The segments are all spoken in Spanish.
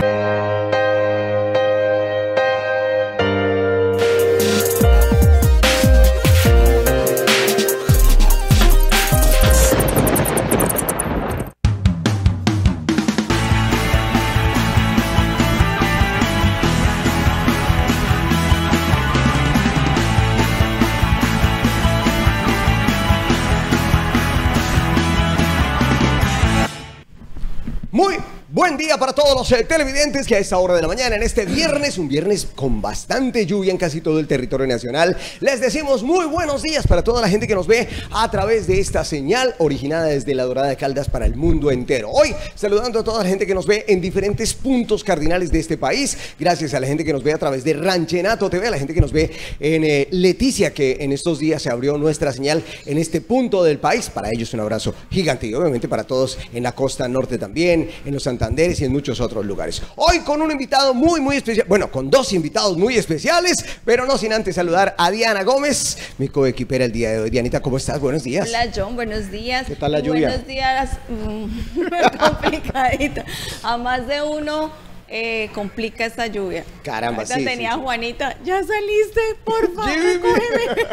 Muy buen día para todos los televidentes que a esta hora de la mañana, en este viernes, un viernes con bastante lluvia en casi todo el territorio nacional, les decimos muy buenos días para toda la gente que nos ve a través de esta señal originada desde La Dorada de Caldas para el mundo entero. Hoy saludando a toda la gente que nos ve en diferentes puntos cardinales de este país, gracias a la gente que nos ve a través de Ranchenato TV, a la gente que nos ve en Leticia, que en estos días se abrió nuestra señal en este punto del país. Para ellos un abrazo gigante y obviamente para todos en la costa norte también, en los Santanderes y en muchos otros lugares. Hoy con un invitado muy especial, bueno, con dos invitados muy especiales, pero no sin antes saludar a Diana Gómez, mi coequipera el día de hoy. Dianita, ¿cómo estás? Buenos días. Hola John, buenos días. ¿Qué tal la lluvia? Buenos días, complicadita. A más de uno complica esta lluvia. Caramba, ahorita sí. tenía Juanita, ya saliste, por favor, cógeme.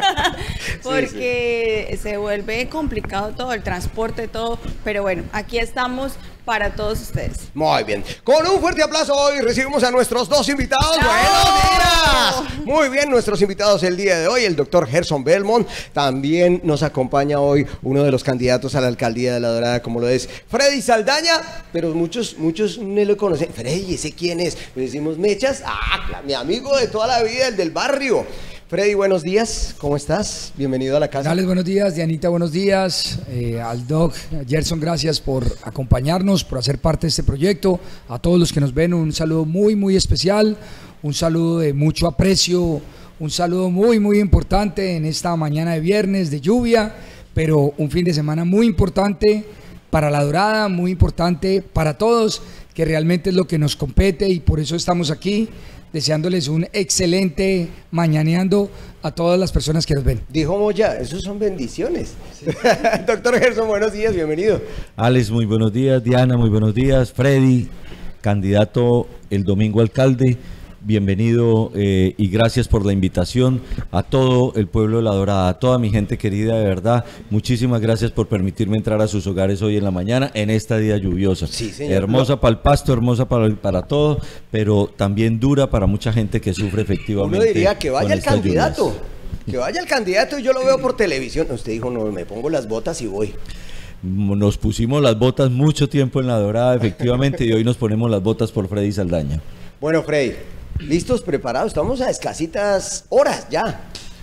Porque se vuelve complicado todo, el transporte, todo. Pero bueno, aquí estamos para todos ustedes. Muy bien. Con un fuerte aplauso hoy recibimos a nuestros dos invitados. ¡Buenos días! Muy bien, nuestros invitados el día de hoy, el doctor Gerson Belmont. También nos acompaña hoy uno de los candidatos a la alcaldía de La Dorada, como lo es Freddy Saldaña, pero muchos no lo conocen. Freddy, ¿ese quién es? Le decimos Mechas. Mi amigo de toda la vida, el del barrio. Freddy, buenos días, ¿cómo estás? Bienvenido a la casa. Dale, buenos días, Dianita, buenos días, al Doc, a Gerson, gracias por acompañarnos, por hacer parte de este proyecto. A todos los que nos ven, un saludo muy especial, un saludo de mucho aprecio, un saludo muy importante en esta mañana de viernes de lluvia, pero un fin de semana muy importante para La Dorada, muy importante para todos, que realmente es lo que nos compete y por eso estamos aquí, deseándoles un excelente mañaneando a todas las personas que nos ven. Dijo Moya, esos son bendiciones. Sí. Doctor Gerson, buenos días, bienvenido. Alex, muy buenos días. Diana, muy buenos días. Freddy, candidato el domingo alcalde, bienvenido y gracias por la invitación a todo el pueblo de La Dorada, a toda mi gente querida, de verdad, muchísimas gracias por permitirme entrar a sus hogares hoy en la mañana, en esta día lluviosa. Sí, señor. Hermosa para el pasto, hermosa para todo, pero también dura para mucha gente que sufre efectivamente. Uno diría que vaya el candidato, lluvias. Que vaya el candidato y yo lo veo por televisión. Usted dijo, no, me pongo las botas y voy. Nos pusimos las botas mucho tiempo en La Dorada, efectivamente, y hoy nos ponemos las botas por Freddy Saldaña. Bueno, Freddy, ¿listos, preparados? Estamos a escasitas horas ya.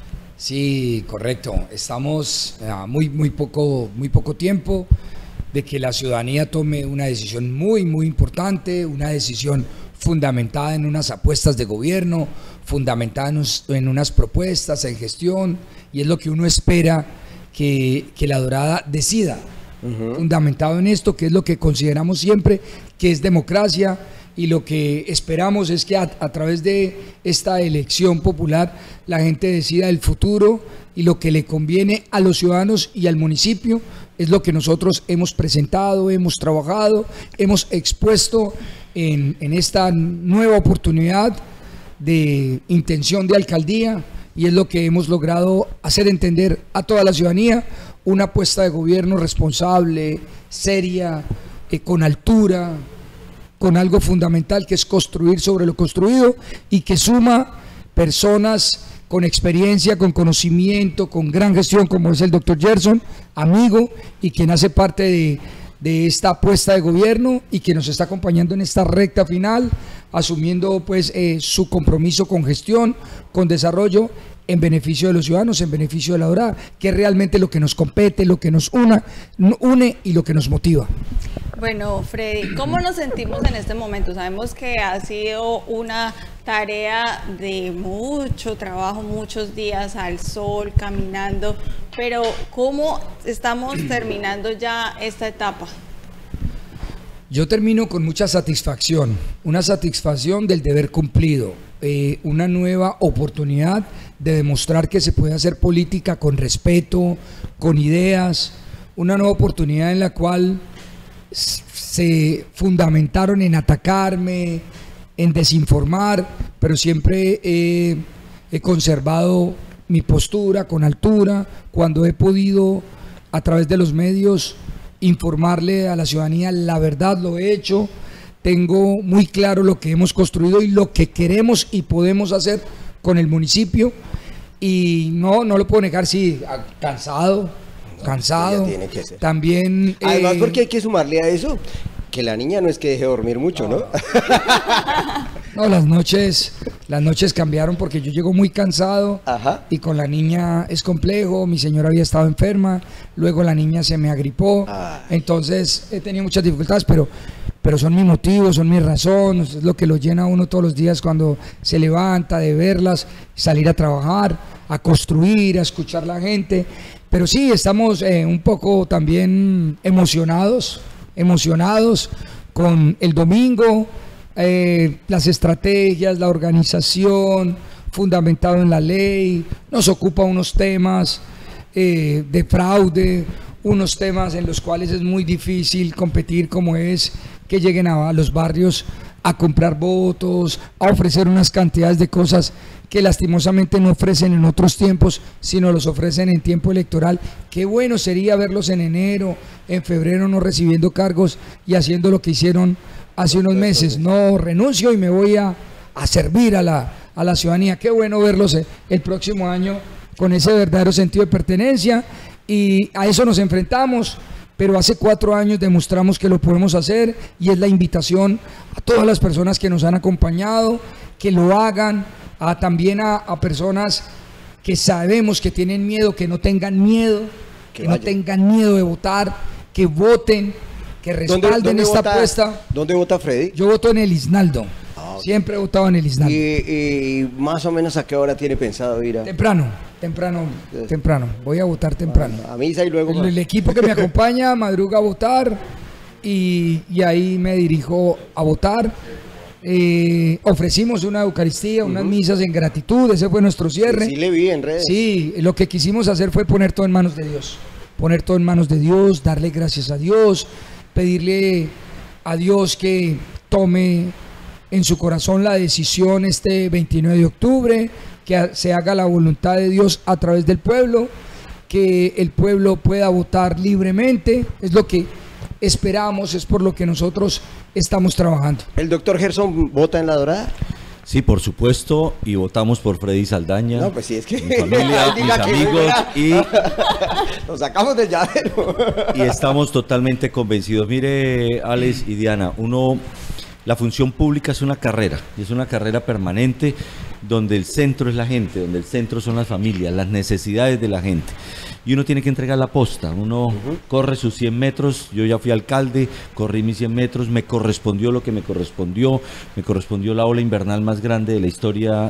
Sí, correcto. Estamos a muy poco tiempo de que la ciudadanía tome una decisión muy importante, una decisión fundamentada en unas apuestas de gobierno, fundamentada en unas propuestas, en gestión, y es lo que uno espera que La Dorada decida, fundamentado en esto, que es lo que consideramos siempre que es democracia. Y lo que esperamos es que a través de esta elección popular la gente decida el futuro y lo que le conviene a los ciudadanos y al municipio. Es lo que nosotros hemos presentado, hemos trabajado, hemos expuesto en esta nueva oportunidad de intención de alcaldía, y es lo que hemos logrado hacer entender a toda la ciudadanía: una apuesta de gobierno responsable, seria, con altura, con algo fundamental que es construir sobre lo construido y que suma personas con experiencia, con conocimiento, con gran gestión, como es el doctor Gerson, amigo y quien hace parte de esta apuesta de gobierno y que nos está acompañando en esta recta final, asumiendo pues su compromiso con gestión, con desarrollo, en beneficio de los ciudadanos, en beneficio de La Dorada, que es realmente lo que nos compete, lo que nos une y lo que nos motiva. Bueno, Freddy, ¿cómo nos sentimos en este momento? Sabemos que ha sido una tarea de mucho trabajo, muchos días al sol, caminando, pero ¿cómo estamos terminando ya esta etapa? Yo termino con mucha satisfacción, una satisfacción del deber cumplido, una nueva oportunidad de demostrar que se puede hacer política con respeto, con ideas, una nueva oportunidad en la cual se fundamentaron en atacarme, en desinformar, pero siempre he conservado mi postura con altura. Cuando he podido, a través de los medios, informarle a la ciudadanía la verdad, lo he hecho. Tengo muy claro lo que hemos construido y lo que queremos y podemos hacer con el municipio. Y no lo puedo negar, sí, cansado. Tiene que ser. También... Además, porque hay que sumarle a eso que la niña no es que deje de dormir mucho, ¿no? No, las noches cambiaron porque yo llego muy cansado. Ajá. Y con la niña es complejo. Mi señora había estado enferma, luego la niña se me agripó. Ay. Entonces he tenido muchas dificultades, pero son mis motivos, son mis razones, es lo que lo llena a uno todos los días cuando se levanta, de verlas, salir a trabajar, a construir, a escuchar a la gente. Pero sí, estamos un poco también emocionados con el domingo, las estrategias, la organización, fundamentado en la ley. Nos ocupa unos temas de fraude, unos temas en los cuales es muy difícil competir, como es que lleguen a los barrios a comprar votos, a ofrecer unas cantidades de cosas que lastimosamente no ofrecen en otros tiempos, sino los ofrecen en tiempo electoral. Qué bueno sería verlos en enero, en febrero, no recibiendo cargos y haciendo lo que hicieron hace unos meses. No, renuncio y me voy a servir a la ciudadanía. Qué bueno verlos el próximo año con ese verdadero sentido de pertenencia, y a eso nos enfrentamos. Pero hace 4 años demostramos que lo podemos hacer, y es la invitación a todas las personas que nos han acompañado, que lo hagan, también a personas que sabemos que tienen miedo, que no tengan miedo, que no tengan miedo de votar, que voten, que respalden esta apuesta. ¿Dónde vota Freddy? Yo voto en el Isnaldo. Okay. Siempre he votado en el Isnaldo. ¿Y más o menos a qué hora tiene pensado ir a...? Temprano. Voy a votar temprano. A misa y luego... El equipo que me acompaña madruga a votar y ahí me dirijo a votar. Ofrecimos una Eucaristía, unas misas en gratitud. Ese fue nuestro cierre. Sí, le vi en redes. Sí, lo que quisimos hacer fue poner todo en manos de Dios. Poner todo en manos de Dios, darle gracias a Dios, pedirle a Dios que tome en su corazón la decisión este 29 de octubre, que se haga la voluntad de Dios a través del pueblo, que el pueblo pueda votar libremente. Es lo que esperamos, es por lo que nosotros estamos trabajando. ¿El doctor Gerson vota en La Dorada? Sí, por supuesto, y votamos por Freddy Saldaña. No, pues sí, es que... Mi familia, mis amigos, y... Nos sacamos del llavero. Y estamos totalmente convencidos. Mire, Alex y Diana, la función pública es una carrera, y es una carrera permanente, donde el centro es la gente, donde el centro son las familias, las necesidades de la gente. Y uno tiene que entregar la posta, uno corre sus 100 metros, yo ya fui alcalde, corrí mis 100 metros, me correspondió lo que me correspondió la ola invernal más grande de la historia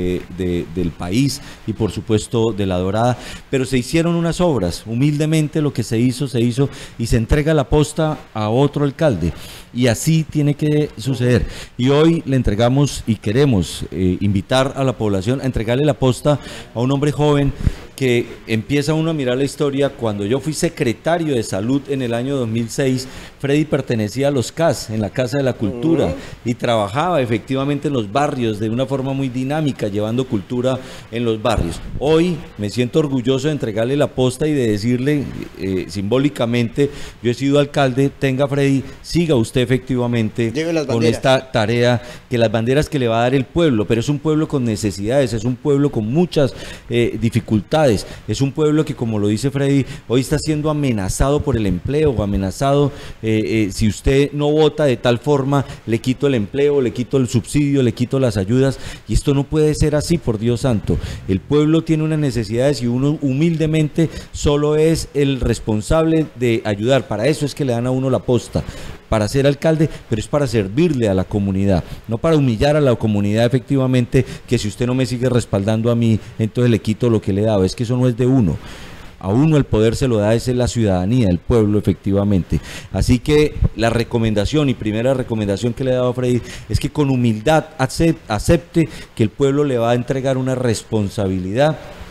del país y por supuesto de La Dorada, pero se hicieron unas obras, humildemente lo que se hizo y se entrega la posta a otro alcalde, y así tiene que suceder. Y hoy le entregamos y queremos invitar a la población a entregarle la posta a un hombre joven que empieza uno a mirar la historia. Cuando yo fui secretario de salud en el año 2006, Freddy pertenecía a los CAS, en la Casa de la Cultura, y trabajaba efectivamente en los barrios de una forma muy dinámica, llevando cultura en los barrios. Hoy me siento orgulloso de entregarle la posta y de decirle simbólicamente, yo he sido alcalde, tenga Freddy, siga usted efectivamente con esta tarea, que las banderas que le va a dar el pueblo, pero es un pueblo con necesidades, es un pueblo con muchas dificultades. Es un pueblo que, como lo dice Freddy, hoy está siendo amenazado por el empleo, amenazado, si usted no vota de tal forma, le quito el empleo, le quito el subsidio, le quito las ayudas, y esto no puede ser así, por Dios santo. El pueblo tiene unas necesidades y uno humildemente solo es el responsable de ayudar. Para eso es que le dan a uno la posta, para ser alcalde, pero es para servirle a la comunidad, no para humillar a la comunidad, efectivamente, que si usted no me sigue respaldando a mí, entonces le quito lo que le he dado. Es que eso no es de uno. A uno el poder se lo da, es la ciudadanía, el pueblo, efectivamente. Así que la recomendación y primera recomendación que le he dado a Freddy es que con humildad acepte que el pueblo le va a entregar una responsabilidad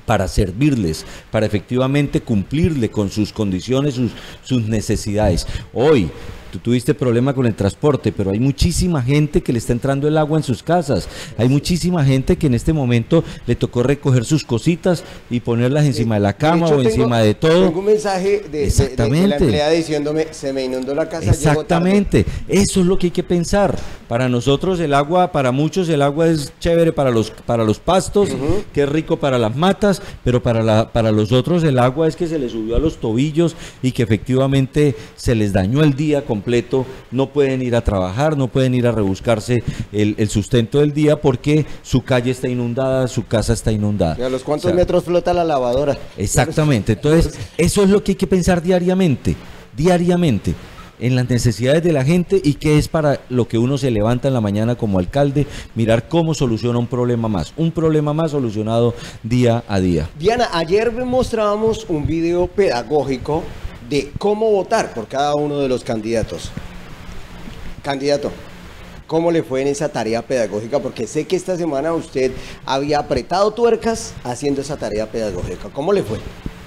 para servirles, para efectivamente cumplirle con sus condiciones, sus necesidades. Hoy, tú tuviste problema con el transporte, pero hay muchísima gente que le está entrando el agua en sus casas. Hay muchísima gente que en este momento le tocó recoger sus cositas y ponerlas encima de la cama o encima de todo. Tengo un mensaje de la empleada diciéndome, se me inundó la casa. Exactamente, eso es lo que hay que pensar. Para nosotros el agua, para muchos el agua es chévere para los pastos, que es rico para las matas, pero para los otros el agua es que se les subió a los tobillos y que efectivamente se les dañó el día completo, no pueden ir a trabajar, no pueden ir a rebuscarse el sustento del día porque su calle está inundada, su casa está inundada. ¿Y a los cuántos metros flota la lavadora? Exactamente, entonces eso es lo que hay que pensar diariamente, en las necesidades de la gente y qué es para lo que uno se levanta en la mañana como alcalde, mirar cómo soluciona un problema más solucionado día a día. Diana, ayer mostrábamos un video pedagógico de cómo votar por cada uno de los candidatos. Candidato, ¿cómo le fue en esa tarea pedagógica? Porque sé que esta semana usted había apretado tuercas haciendo esa tarea pedagógica. ¿Cómo le fue?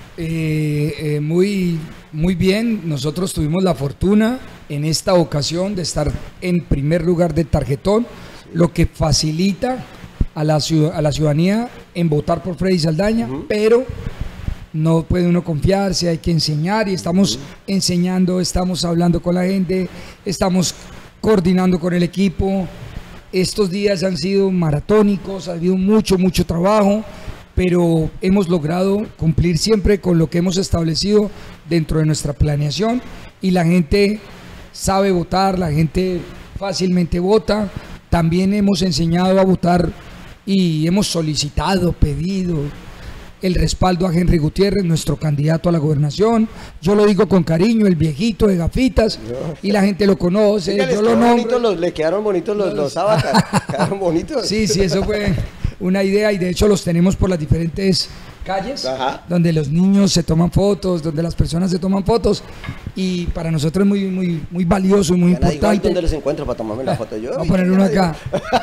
Muy bien. Nosotros tuvimos la fortuna en esta ocasión de estar en primer lugar del tarjetón, lo que facilita a la ciudadanía en votar por Freddy Saldaña, pero no puede uno confiarse, hay que enseñar y estamos enseñando, estamos hablando con la gente, estamos coordinando con el equipo. Estos días han sido maratónicos, ha habido mucho trabajo, pero hemos logrado cumplir siempre con lo que hemos establecido dentro de nuestra planeación y la gente sabe votar, la gente fácilmente vota. También hemos enseñado a votar y hemos solicitado, pedido el respaldo a Henry Gutiérrez, nuestro candidato a la gobernación. Yo lo digo con cariño, el viejito de gafitas, y la gente lo conoce. Oiga, yo lo nombro. Le quedaron bonitos los avatares, quedaron bonitos. Sí, eso fue una idea y de hecho los tenemos por las diferentes calles, donde los niños se toman fotos, donde las personas se toman fotos, y para nosotros es muy valioso y muy importante. ¿Dónde los encuentro para tomarme la foto? Voy a poner uno acá.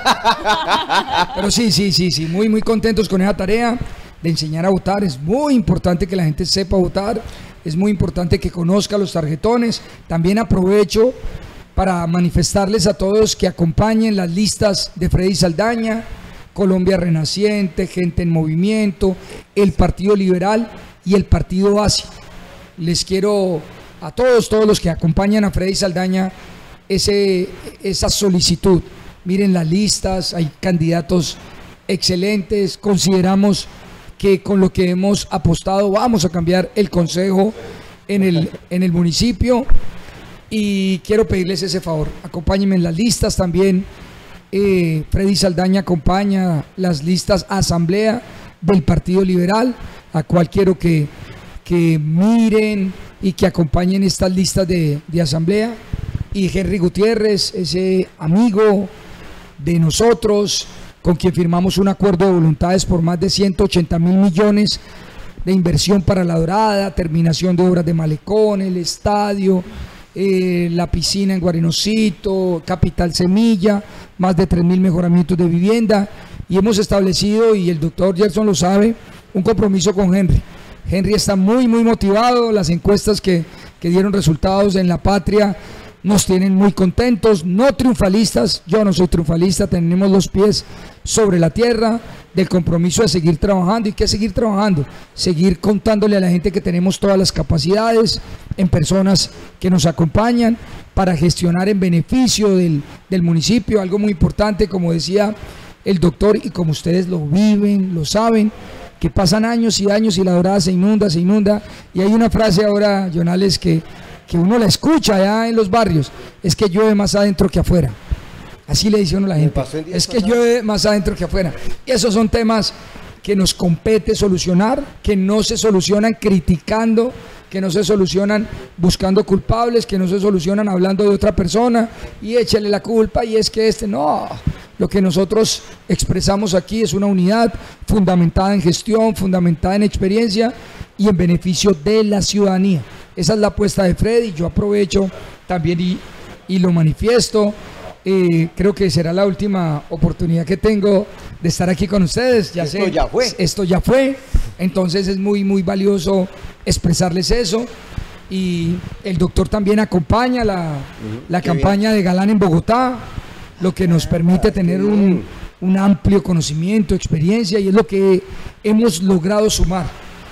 Pero sí, muy contentos con esa tarea de enseñar a votar. Es muy importante que la gente sepa votar, es muy importante que conozca los tarjetones. También aprovecho para manifestarles a todos que acompañen las listas de Freddy Saldaña, Colombia Renaciente, Gente en Movimiento, el Partido Liberal y el Partido Base. Les quiero a todos los que acompañan a Freddy Saldaña esa solicitud. Miren las listas, hay candidatos excelentes. Consideramos que con lo que hemos apostado vamos a cambiar el consejo en el municipio, y quiero pedirles ese favor, acompáñenme en las listas también. Freddy Saldaña acompaña las listas asamblea del Partido Liberal, a cual quiero que miren y que acompañen estas listas de asamblea. Y Henry Gutiérrez, ese amigo de nosotros, con quien firmamos un acuerdo de voluntades por más de 180.000 millones de inversión para La Dorada, terminación de obras de malecón, el estadio, la piscina en Guarinocito, Capital Semilla, más de 3.000 mejoramientos de vivienda, y hemos establecido, y el doctor Gerson lo sabe, un compromiso con Henry. Henry está muy motivado. Las encuestas que dieron resultados en La Patria nos tienen muy contentos, no triunfalistas. Yo no soy triunfalista, tenemos los pies sobre la tierra, del compromiso de seguir trabajando. Y que seguir trabajando, seguir contándole a la gente que tenemos todas las capacidades en personas que nos acompañan para gestionar en beneficio del municipio. Algo muy importante, como decía el doctor, y como ustedes lo viven, lo saben, que pasan años y años y La Dorada se inunda, y hay una frase ahora, Jonales, que uno la escucha allá en los barrios: es que llueve más adentro que afuera. Así le dice uno a la gente, es que llueve más adentro que afuera. Y esos son temas que nos compete solucionar, que no se solucionan criticando, que no se solucionan buscando culpables, que no se solucionan hablando de otra persona y échale la culpa, y es que no. Lo que nosotros expresamos aquí es una unidad fundamentada en gestión, fundamentada en experiencia y en beneficio de la ciudadanía. Esa es la apuesta de Freddy. Yo aprovecho también y lo manifiesto. Creo que será la última oportunidad que tengo de estar aquí con ustedes. Esto ya fue. Entonces es muy, muy valioso expresarles eso. Y el doctor también acompaña la campaña de Galán en Bogotá, lo que nos permite tener un amplio conocimiento, experiencia, y es lo que hemos logrado sumar,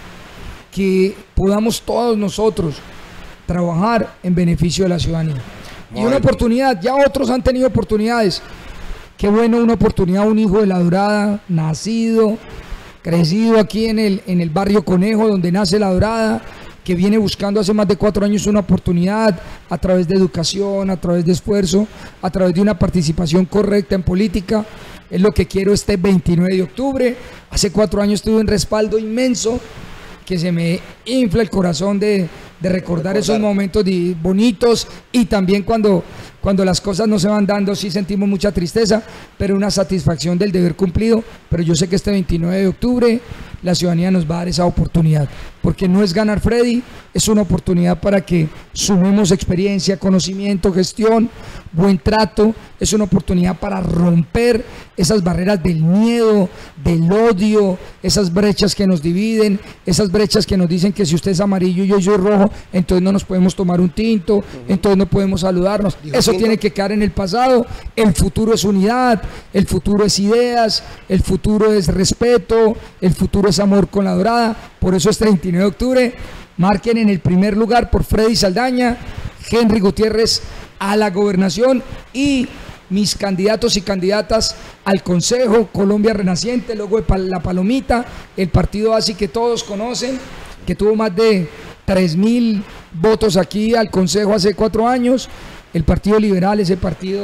que podamos todos nosotros trabajar en beneficio de la ciudadanía. Y una oportunidad, ya otros han tenido oportunidades. Qué bueno, una oportunidad, un hijo de La Dorada, nacido, crecido aquí en el barrio Conejo, donde nace La Dorada, que viene buscando hace más de 4 años una oportunidad a través de educación, a través de esfuerzo, a través de una participación correcta en política. Es lo que quiero este 29 de octubre. Hace 4 años tuve un respaldo inmenso que se me infla el corazón de recordar esos momentos bonitos, y también cuando las cosas no se van dando sí sentimos mucha tristeza, pero una satisfacción del deber cumplido. Pero yo sé que este 29 de octubre la ciudadanía nos va a dar esa oportunidad, porque no es ganar, Freddy, es una oportunidad para que sumemos experiencia, conocimiento, gestión, buen trato. Es una oportunidad para romper esas barreras del miedo, del odio, esas brechas que nos dividen, esas brechas que nos dicen que si usted es amarillo y yo soy rojo, entonces no nos podemos tomar un tinto, entonces no podemos saludarnos. Eso tiene que quedar en el pasado. El futuro es unidad, el futuro es ideas, el futuro es respeto, el futuro es amor con La Dorada. Por eso este 29 de octubre marquen en el primer lugar por Freddy Saldaña, Henry Gutiérrez a la gobernación, y mis candidatos y candidatas al Consejo Colombia Renaciente, luego de la palomita, el partido así que todos conocen, que tuvo más de 3.000 votos aquí al Consejo hace 4 años, el Partido Liberal, ese partido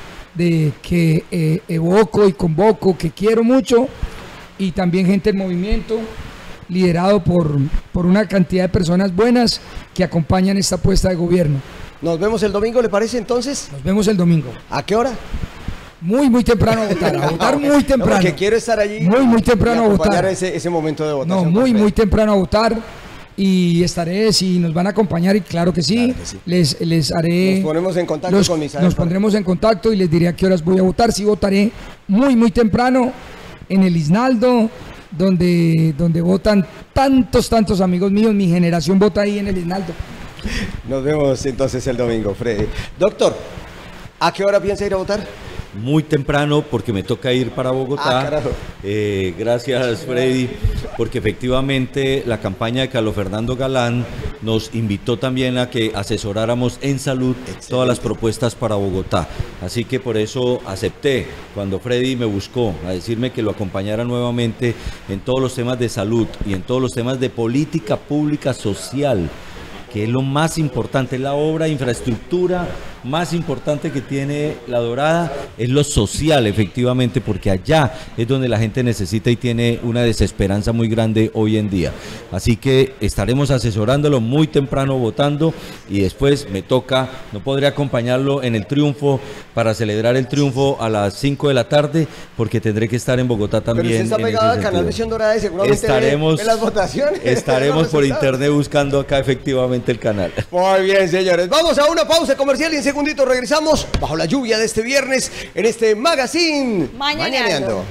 que evoco y convoco, que quiero mucho, y también gente del movimiento, liderado por una cantidad de personas buenas que acompañan esta apuesta de gobierno. Nos vemos el domingo, ¿le parece entonces? Nos vemos el domingo. ¿A qué hora? Muy temprano a votar, muy temprano. No, porque quiero estar allí. Muy temprano a votar. Ese momento de votación. No, muy temprano a votar. Y estaré, si nos van a acompañar, y claro que sí, les haré. Nos ponemos en contacto con Misael. Nos pondremos en contacto y les diré a qué horas voy a votar. Sí, votaré muy temprano en el Isnaldo, donde votan tantos amigos míos. Mi generación vota ahí en el Isnaldo. Nos vemos entonces el domingo, Freddy. Doctor, ¿a qué hora piensa ir a votar? Muy temprano, porque me toca ir para Bogotá. Gracias, Freddy, porque efectivamente la campaña de Carlos Fernando Galán nos invitó también a que asesoráramos en salud todas las propuestas para Bogotá. Así que por eso acepté cuando Freddy me buscó a decirme que lo acompañara nuevamente en todos los temas de salud y en todos los temas de política pública social, que es lo más importante, la obra de infraestructura más importante que tiene La Dorada, es lo social, efectivamente, porque allá es donde la gente necesita y tiene una desesperanza muy grande hoy en día. Así que estaremos asesorándolo muy temprano, votando, y después me toca, no podré acompañarlo en el triunfo, para celebrar el triunfo a las 5 de la tarde, porque tendré que estar en Bogotá también. Pero usted está pegado al canal Visión Dorada y seguramente ve las votaciones. Estaremos por internet buscando acá efectivamente el canal. Muy bien, señores, vamos a una pausa comercial y en segundito regresamos bajo la lluvia de este viernes en este Magazine Mañaneando.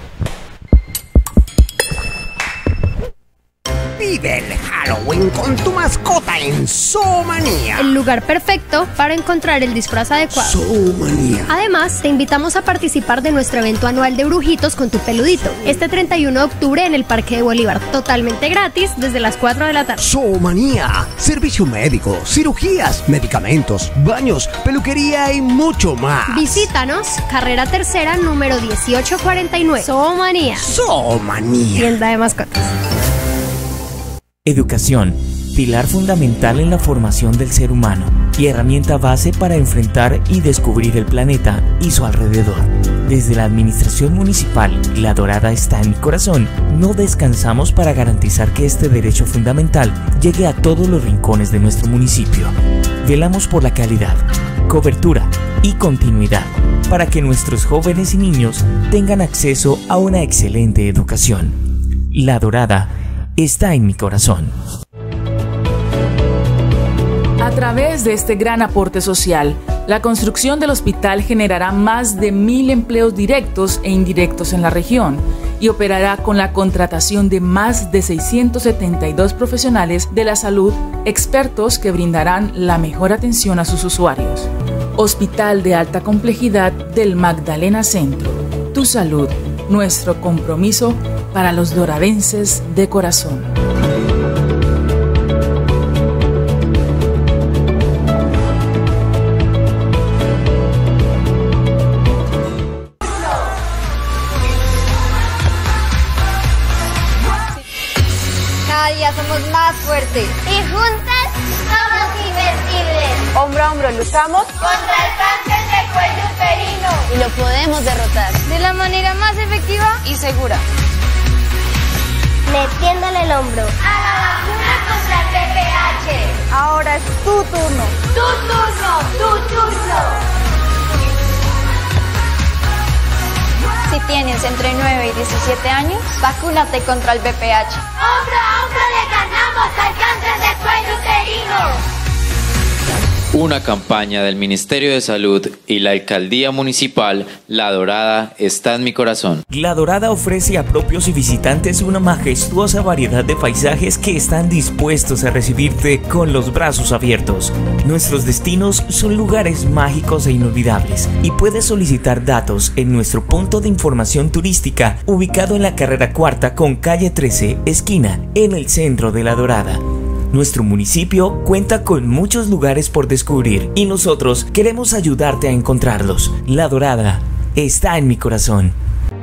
Vive el Halloween con tu mascota en Zoomanía. El lugar perfecto para encontrar el disfraz adecuado. Zoomanía. Además, te invitamos a participar de nuestro evento anual de brujitos con tu peludito. Este 31 de octubre en el Parque de Bolívar. Totalmente gratis desde las 4 de la tarde. Zoomanía. Servicio médico, cirugías, medicamentos, baños, peluquería y mucho más. Visítanos, carrera tercera, número 1849. Zoomanía. Zoomanía. Tienda de mascotas. Educación, pilar fundamental en la formación del ser humano y herramienta base para enfrentar y descubrir el planeta y su alrededor. Desde la administración municipal, La Dorada está en mi corazón. No descansamos para garantizar que este derecho fundamental llegue a todos los rincones de nuestro municipio. Velamos por la calidad, cobertura y continuidad para que nuestros jóvenes y niños tengan acceso a una excelente educación. La Dorada está en mi corazón. A través de este gran aporte social, la construcción del hospital generará más de 1.000 empleos directos e indirectos en la región y operará con la contratación de más de 672 profesionales de la salud, expertos que brindarán la mejor atención a sus usuarios. Hospital de Alta Complejidad del Magdalena Centro. Tu salud, nuestro compromiso para los doradenses de corazón. Cada día somos más fuertes y juntas somos invencibles. Hombro a hombro luchamos contra el cáncer de cuello uterino y lo podemos derrotar de la manera más efectiva y segura. Metiéndole el hombro a la vacuna contra el VPH. Ahora es tu turno. Tu turno. Tu turno. Si tienes entre 9 y 17 años, vacúnate contra el VPH. ¡Hombro a hombro le ganamos al cáncer de cuello uterino! Una campaña del Ministerio de Salud y la Alcaldía Municipal La Dorada está en mi corazón. La Dorada ofrece a propios y visitantes una majestuosa variedad de paisajes que están dispuestos a recibirte con los brazos abiertos. Nuestros destinos son lugares mágicos e inolvidables y puedes solicitar datos en nuestro punto de información turística ubicado en la carrera cuarta con calle 13, esquina, en el centro de La Dorada. Nuestro municipio cuenta con muchos lugares por descubrir y nosotros queremos ayudarte a encontrarlos. La Dorada está en mi corazón.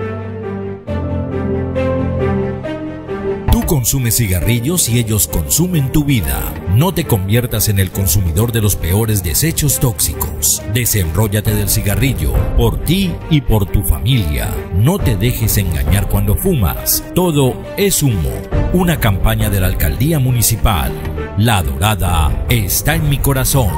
Tú consumes cigarrillos y ellos consumen tu vida. No te conviertas en el consumidor de los peores desechos tóxicos. Desenróllate del cigarrillo, por ti y por tu familia. No te dejes engañar cuando fumas. Todo es humo. Una campaña de la Alcaldía Municipal. La Dorada está en mi corazón.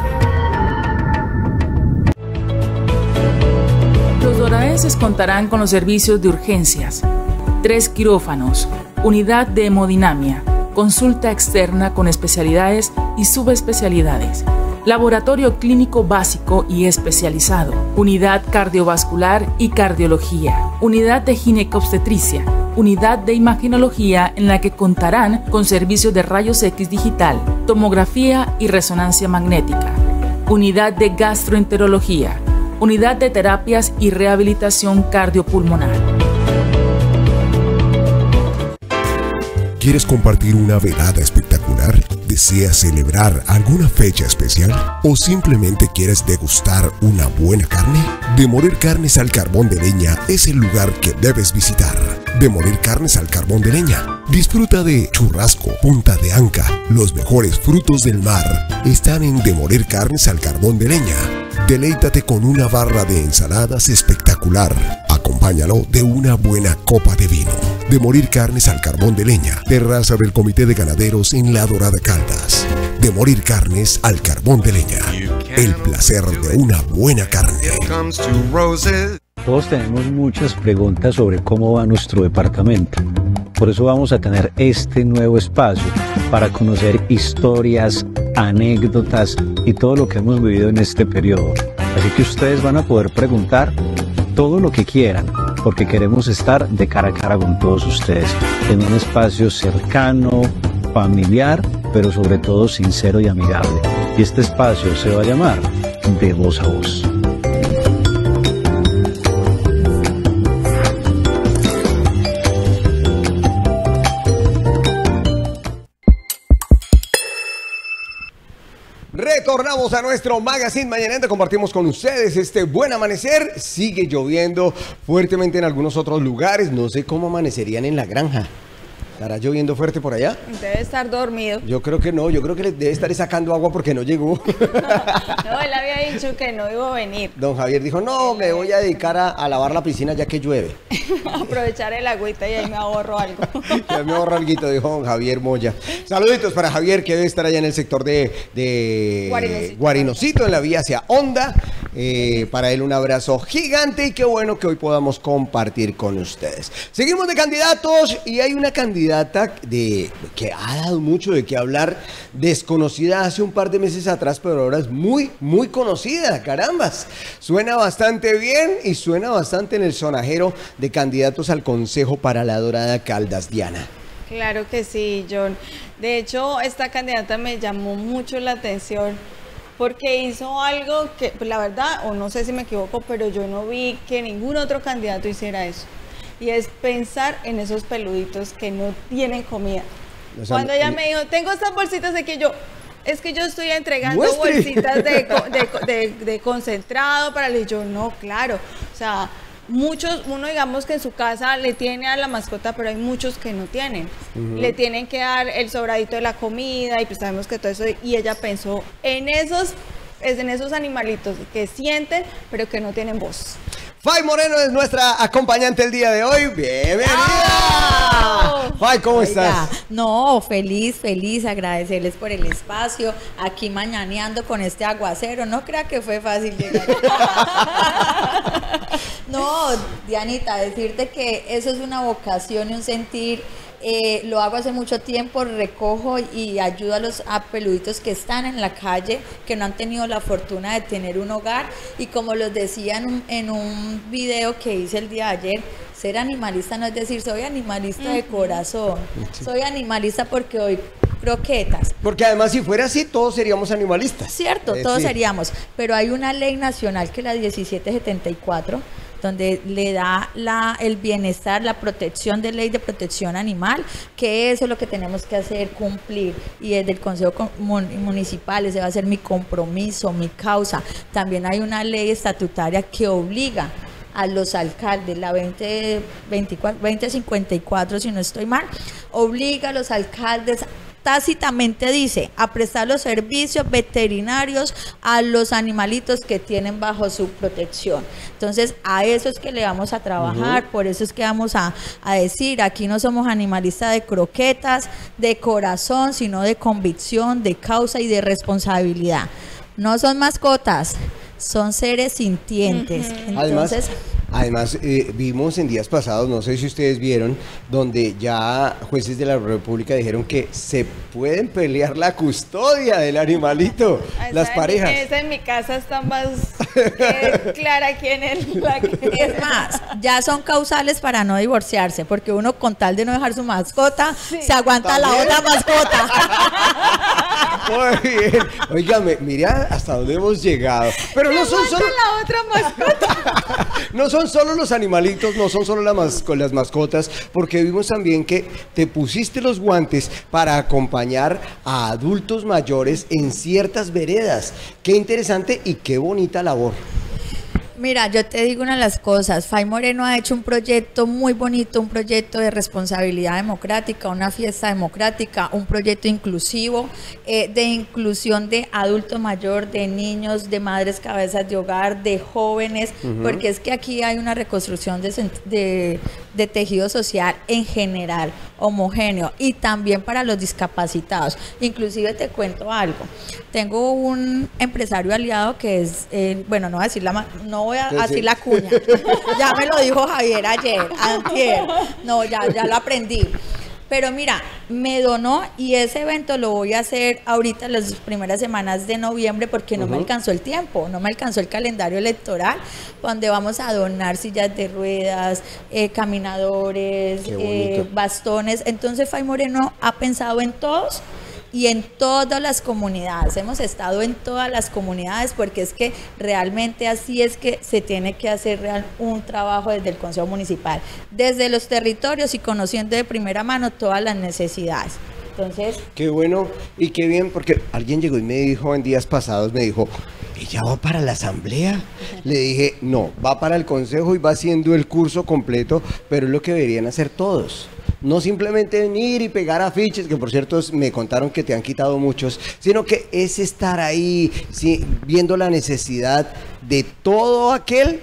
Los doradenses contarán con los servicios de urgencias, 3 quirófanos, unidad de hemodinamia, consulta externa con especialidades y subespecialidades, laboratorio clínico básico y especializado, unidad cardiovascular y cardiología, unidad de ginecobstetricia, unidad de imagenología en la que contarán con servicios de rayos X digital, tomografía y resonancia magnética, unidad de gastroenterología, unidad de terapias y rehabilitación cardiopulmonar. ¿Quieres compartir una velada espectacular? ¿Deseas celebrar alguna fecha especial? ¿O simplemente quieres degustar una buena carne? De Morir Carnes al Carbón de Leña es el lugar que debes visitar. De Morir Carnes al Carbón de Leña. Disfruta de churrasco, punta de anca, los mejores frutos del mar. Están en De Morir Carnes al Carbón de Leña. Deleítate con una barra de ensaladas espectacular. Acompáñalo de una buena copa de vino. De Morir Carnes al Carbón de Leña. Terraza del Comité de Ganaderos en La Dorada, Caldas. De Morir Carnes al Carbón de Leña. El placer de una buena carne. Todos tenemos muchas preguntas sobre cómo va nuestro departamento. Por eso vamos a tener este nuevo espacio para conocer historias, anécdotas y todo lo que hemos vivido en este periodo. Así que ustedes van a poder preguntar todo lo que quieran, porque queremos estar de cara a cara con todos ustedes, en un espacio cercano, familiar, pero sobre todo sincero y amigable. Y este espacio se va a llamar De Voz a Voz. Retornamos a nuestro magazine mañanero. Compartimos con ustedes este buen amanecer. Sigue lloviendo fuertemente en algunos otros lugares. No sé cómo amanecerían en la granja. ¿Estará lloviendo fuerte por allá? Debe estar dormido. Yo creo que no, yo creo que le debe estar sacando agua porque no llegó. No, él había dicho que no iba a venir. Don Javier dijo, no, me voy a dedicar a lavar la piscina ya que llueve. Aprovechar el agüita y ahí me ahorro algo. Ya me ahorro algo, dijo don Javier Moya. Saluditos para Javier, que debe estar allá en el sector de Guarinocito, en la vía hacia Honda. Para él un abrazo gigante y qué bueno que hoy podamos compartir con ustedes. Seguimos de candidatos y hay una candidata que ha dado mucho de qué hablar, desconocida hace un par de meses atrás, pero ahora es muy, muy conocida, carambas. Suena bastante bien y suena bastante en el sonajero de candidatos al Consejo para la Dorada Caldas, Diana. Claro que sí, John. De hecho, esta candidata me llamó mucho la atención porque hizo algo que, la verdad, o no sé si me equivoco, pero yo no vi que ningún otro candidato hiciera eso. Y es pensar en esos peluditos que no tienen comida. O sea, cuando ella me dijo, tengo estas bolsitas de que es que yo estoy entregando bolsitas de concentrado para el... Yo, no, claro. O sea, uno digamos que en su casa le tiene a la mascota, pero hay muchos que no tienen. Le tienen que dar el sobradito de la comida y pues sabemos que todo eso, y ella pensó en esos animalitos que sienten, pero que no tienen voz. Fay Moreno es nuestra acompañante el día de hoy. ¡Bienvenida! ¡Oh! Fay, ¿cómo estás? No, feliz, agradecerles por el espacio, aquí mañaneando con este aguacero, no crea que fue fácil llegar. No, Dianita, decirte que eso es una vocación y un sentir. Lo hago hace mucho tiempo, recojo y ayudo a peluditos que están en la calle, que no han tenido la fortuna de tener un hogar, y como los decía en un video que hice el día de ayer, ser animalista no es decir soy animalista de corazón, soy animalista porque doy croquetas. Porque además si fuera así todos seríamos animalistas. Cierto, todos seríamos, pero hay una ley nacional que es la 1774, donde le da el bienestar, la protección de ley de protección animal, que eso es lo que tenemos que hacer, cumplir, y desde el Consejo Municipal ese va a ser mi compromiso, mi causa. También hay una ley estatutaria que obliga a los alcaldes, la 2054, si no estoy mal, obliga a los alcaldes, tácitamente dice, a prestar los servicios veterinarios a los animalitos que tienen bajo su protección. Entonces, a eso es que le vamos a trabajar, por eso es que vamos a decir, aquí no somos animalistas de croquetas, de corazón, sino de convicción, de causa y de responsabilidad. No son mascotas, son seres sintientes. Entonces, Además, vimos en días pasados, no sé si ustedes vieron, donde ya jueces de la República dijeron que se pueden pelear la custodia del animalito, las parejas. Esa en mi casa está más clara quién es la que... Es más, ya son causales para no divorciarse, porque uno con tal de no dejar su mascota, se aguanta la otra mascota. Muy bien. Óigame, mira hasta dónde hemos llegado. Pero no son solo la otra mascota. No son solo los animalitos, no son solo las mascotas, porque vimos también que te pusiste los guantes para acompañar a adultos mayores en ciertas veredas. Qué interesante y qué bonita labor. Mira, yo te digo una de las cosas, Fay Moreno ha hecho un proyecto muy bonito, un proyecto de responsabilidad democrática, una fiesta democrática, un proyecto inclusivo, de inclusión de adulto mayor, de niños, de madres cabezas de hogar, de jóvenes, porque es que aquí hay una reconstrucción de tejido social en general, homogéneo, y también para los discapacitados. Inclusive te cuento algo, tengo un empresario aliado que es, bueno, no voy a decir decir la cuña, ya me lo dijo Javier ayer, antier, no, ya lo aprendí. Pero mira, me donó y ese evento lo voy a hacer ahorita las primeras semanas de noviembre porque no me alcanzó el tiempo, no me alcanzó el calendario electoral, donde vamos a donar sillas de ruedas, caminadores, bastones. Entonces Fay Moreno ha pensado en todos y en todas las comunidades. Hemos estado en todas las comunidades porque es que realmente así es que se tiene que hacer un trabajo desde el Consejo Municipal, desde los territorios y conociendo de primera mano todas las necesidades. Entonces, qué bueno y qué bien, porque alguien llegó y me dijo en días pasados, me dijo, ¿ella va para la asamblea? Le dije, no, va para el consejo y va haciendo el curso completo, pero es lo que deberían hacer todos. No simplemente venir y pegar afiches, que por cierto me contaron que te han quitado muchos, sino que es estar ahí, sí, viendo la necesidad de todo aquel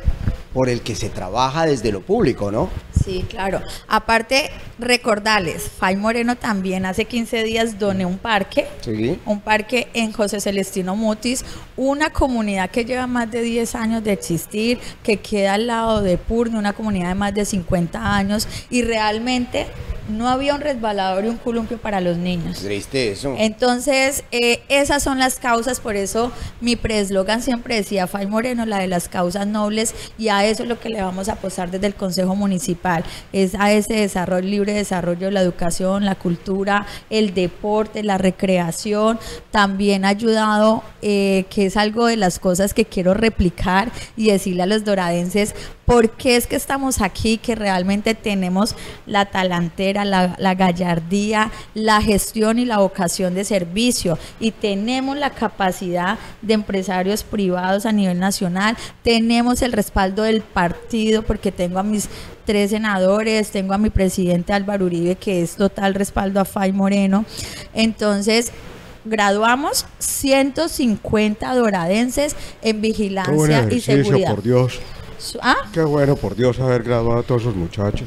por el que se trabaja desde lo público, ¿no? Sí, claro. Aparte, recordarles, Fay Moreno también hace 15 días doné un parque en José Celestino Mutis, una comunidad que lleva más de 10 años de existir, que queda al lado de Purne, una comunidad de más de 50 años, y realmente no había un resbalador y un columpio para los niños. Triste eso. Entonces, esas son las causas, por eso mi pre-eslogan siempre decía Fay Moreno, la de las causas nobles, y a eso es lo que le vamos a apostar desde el Consejo Municipal, es a ese desarrollo, libre desarrollo, la educación, la cultura, el deporte, la recreación. También ha ayudado, que es algo de las cosas que quiero replicar y decirle a los doradenses por qué es que estamos aquí, que realmente tenemos la talantera, la gallardía, la gestión y la vocación de servicio, y tenemos la capacidad de empresarios privados a nivel nacional, tenemos el respaldo del partido, porque tengo a mis 3 senadores, tengo a mi presidente Álvaro Uribe, que es total respaldo a Fay Moreno. Entonces, graduamos 150 doradenses en vigilancia y seguridad. Por Dios. Qué bueno, por Dios, haber graduado a todos esos muchachos.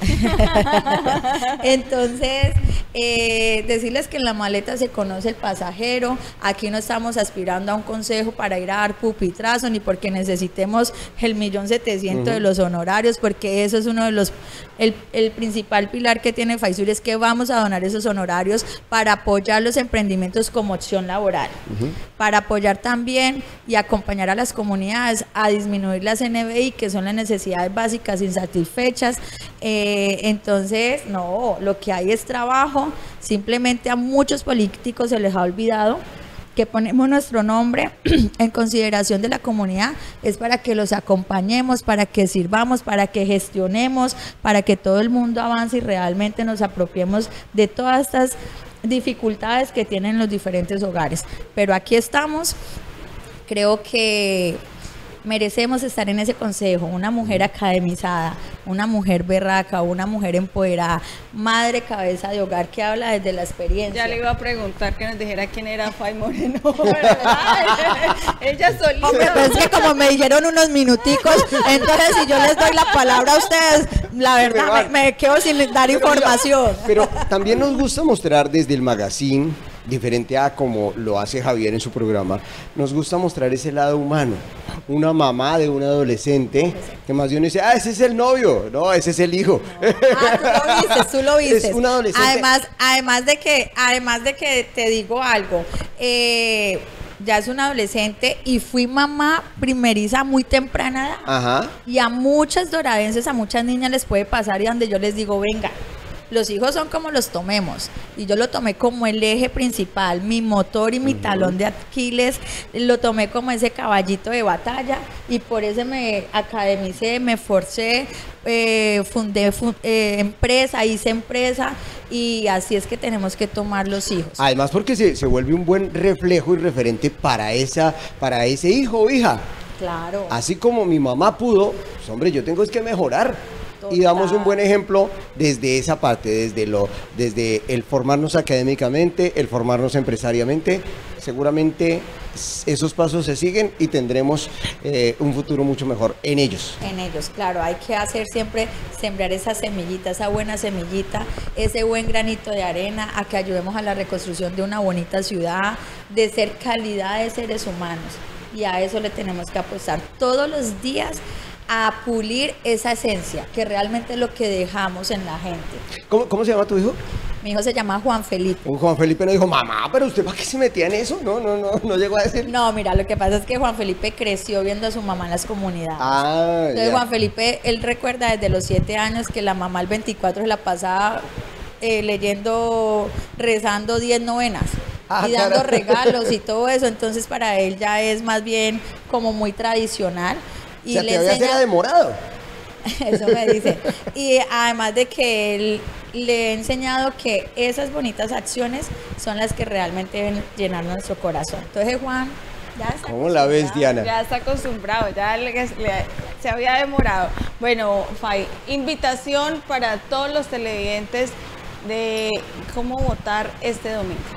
Entonces, decirles que en la maleta se conoce el pasajero. Aquí no estamos aspirando a un consejo para ir a dar pupitrazo, ni porque necesitemos el 1.700.000 de los honorarios, porque eso es uno de los, el principal pilar que tiene Faisur, es que vamos a donar esos honorarios para apoyar los emprendimientos como opción laboral, para apoyar también y acompañar a las comunidades a disminuir las NBI, que son las necesidades básicas insatisfechas. Entonces, no, lo que hay es trabajo. Simplemente a muchos políticos se les ha olvidado que ponemos nuestro nombre en consideración de la comunidad, es para que los acompañemos, para que sirvamos, para que gestionemos, para que todo el mundo avance y realmente nos apropiemos de todas estas dificultades que tienen los diferentes hogares. Pero aquí estamos. Creo que merecemos estar en ese consejo, una mujer academizada, una mujer berraca, una mujer empoderada, madre cabeza de hogar que habla desde la experiencia. Ya le iba a preguntar que nos dijera quién era Fay Moreno, ella solita. Hombre, pero es que como me dijeron unos minuticos, entonces si yo les doy la palabra a ustedes, la verdad me quedo sin dar información. Pero también nos gusta mostrar desde el magazine, diferente a como lo hace Javier en su programa, nos gusta mostrar ese lado humano. Una mamá de un adolescente que más de uno dice, ese es el novio, no, ese es el hijo. Tú lo viste. Es un adolescente. Además de que te digo algo, ya es un adolescente y fui mamá primeriza muy temprana edad. Ajá. Y a muchas doradenses, a muchas niñas les puede pasar, y donde yo les digo, venga, los hijos son como los tomemos, y yo lo tomé como el eje principal, mi motor y mi talón de Aquiles, lo tomé como ese caballito de batalla, y por eso me academicé, me forcé, fundé empresa, hice empresa, y así es que tenemos que tomar los hijos. Además porque se vuelve un buen reflejo y referente para ese hijo o hija. Claro. Así como mi mamá pudo, pues, hombre, yo tengo que mejorar. Total. Y damos un buen ejemplo desde esa parte, desde el formarnos académicamente, el formarnos empresariamente. Seguramente esos pasos se siguen y tendremos un futuro mucho mejor en ellos. En ellos, claro, hay que hacer siempre, sembrar esa semillita, esa buena semillita, ese buen granito de arena, a que ayudemos a la reconstrucción de una bonita ciudad, de ser calidad de seres humanos. Y a eso le tenemos que apostar todos los días, a pulir esa esencia, que realmente es lo que dejamos en la gente. ¿Cómo se llama tu hijo? Mi hijo se llama Juan Felipe. Juan Felipe no dijo, mamá, pero usted ¿para qué se metía en eso? No llegó a decir. No, mira, lo que pasa es que Juan Felipe creció viendo a su mamá en las comunidades. Entonces ya. Juan Felipe, él recuerda desde los 7 años que la mamá el 24 se la pasaba leyendo, rezando 10 novenas. Y dando regalos y todo eso. Entonces para él ya es más bien como muy tradicional. Y o sea, te era demorado. Eso me dice. Y además de que él le he enseñado que esas bonitas acciones son las que realmente deben llenar nuestro corazón. Entonces Juan ya está. ¿Cómo la ves, Diana? Ya está acostumbrado, ya se había demorado. Bueno, Fay, invitación para todos los televidentes de cómo votar este domingo.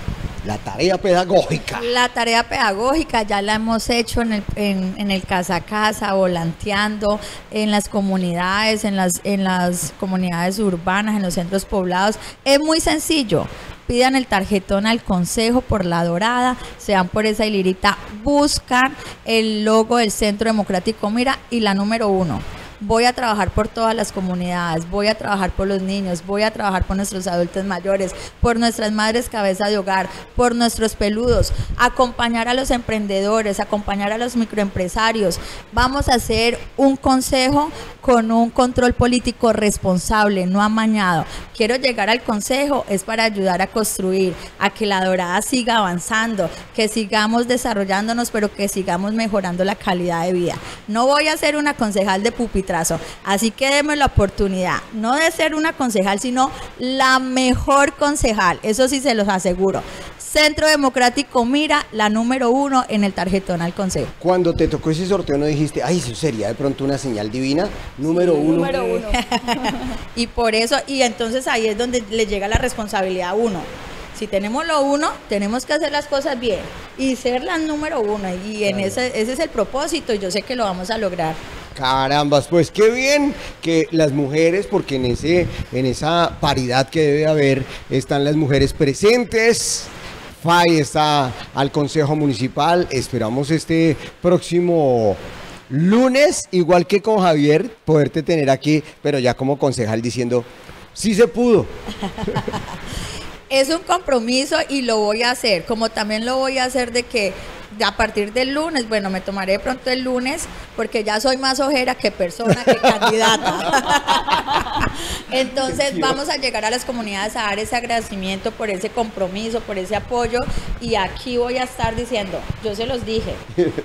La tarea pedagógica. La tarea pedagógica ya la hemos hecho en el casa a casa, volanteando, en las comunidades, en las comunidades urbanas, en los centros poblados. Es muy sencillo. Pidan el tarjetón al consejo por La Dorada, se van por esa hilirita, buscan el logo del Centro Democrático Mira y la número 1. Voy a trabajar por todas las comunidades, voy a trabajar por los niños, voy a trabajar por nuestros adultos mayores, por nuestras madres cabeza de hogar, por nuestros peludos, acompañar a los emprendedores, acompañar a los microempresarios. Vamos a hacer un consejo con un control político responsable, no amañado. Quiero llegar al consejo, es para ayudar a construir, a que La Dorada siga avanzando, que sigamos desarrollándonos, pero que sigamos mejorando la calidad de vida. No voy a ser una concejal de pupitrazo, así que déme la oportunidad, no de ser una concejal, sino la mejor concejal, eso sí se los aseguro. Centro Democrático Mira, la número 1 en el tarjetón al consejo. Cuando te tocó ese sorteo, ¿no dijiste, ay, eso sería de pronto una señal divina? Número 1. Número 1. Y por eso, y entonces ahí es donde le llega la responsabilidad a uno. Si tenemos lo 1, tenemos que hacer las cosas bien y ser la número 1. Y en ese es el propósito, y yo sé que lo vamos a lograr. Carambas, pues qué bien que las mujeres, porque en esa paridad que debe haber, están las mujeres presentes. Fay está al Consejo Municipal. Esperamos este próximo lunes, igual que con Javier, poderte tener aquí, pero ya como concejal diciendo, sí se pudo. Es un compromiso y lo voy a hacer, como también lo voy a hacer de que a partir del lunes, bueno, me tomaré de pronto el lunes, porque ya soy más ojera que persona, que candidata. Entonces vamos a llegar a las comunidades a dar ese agradecimiento por ese compromiso, por ese apoyo, y aquí voy a estar diciendo, yo se los dije,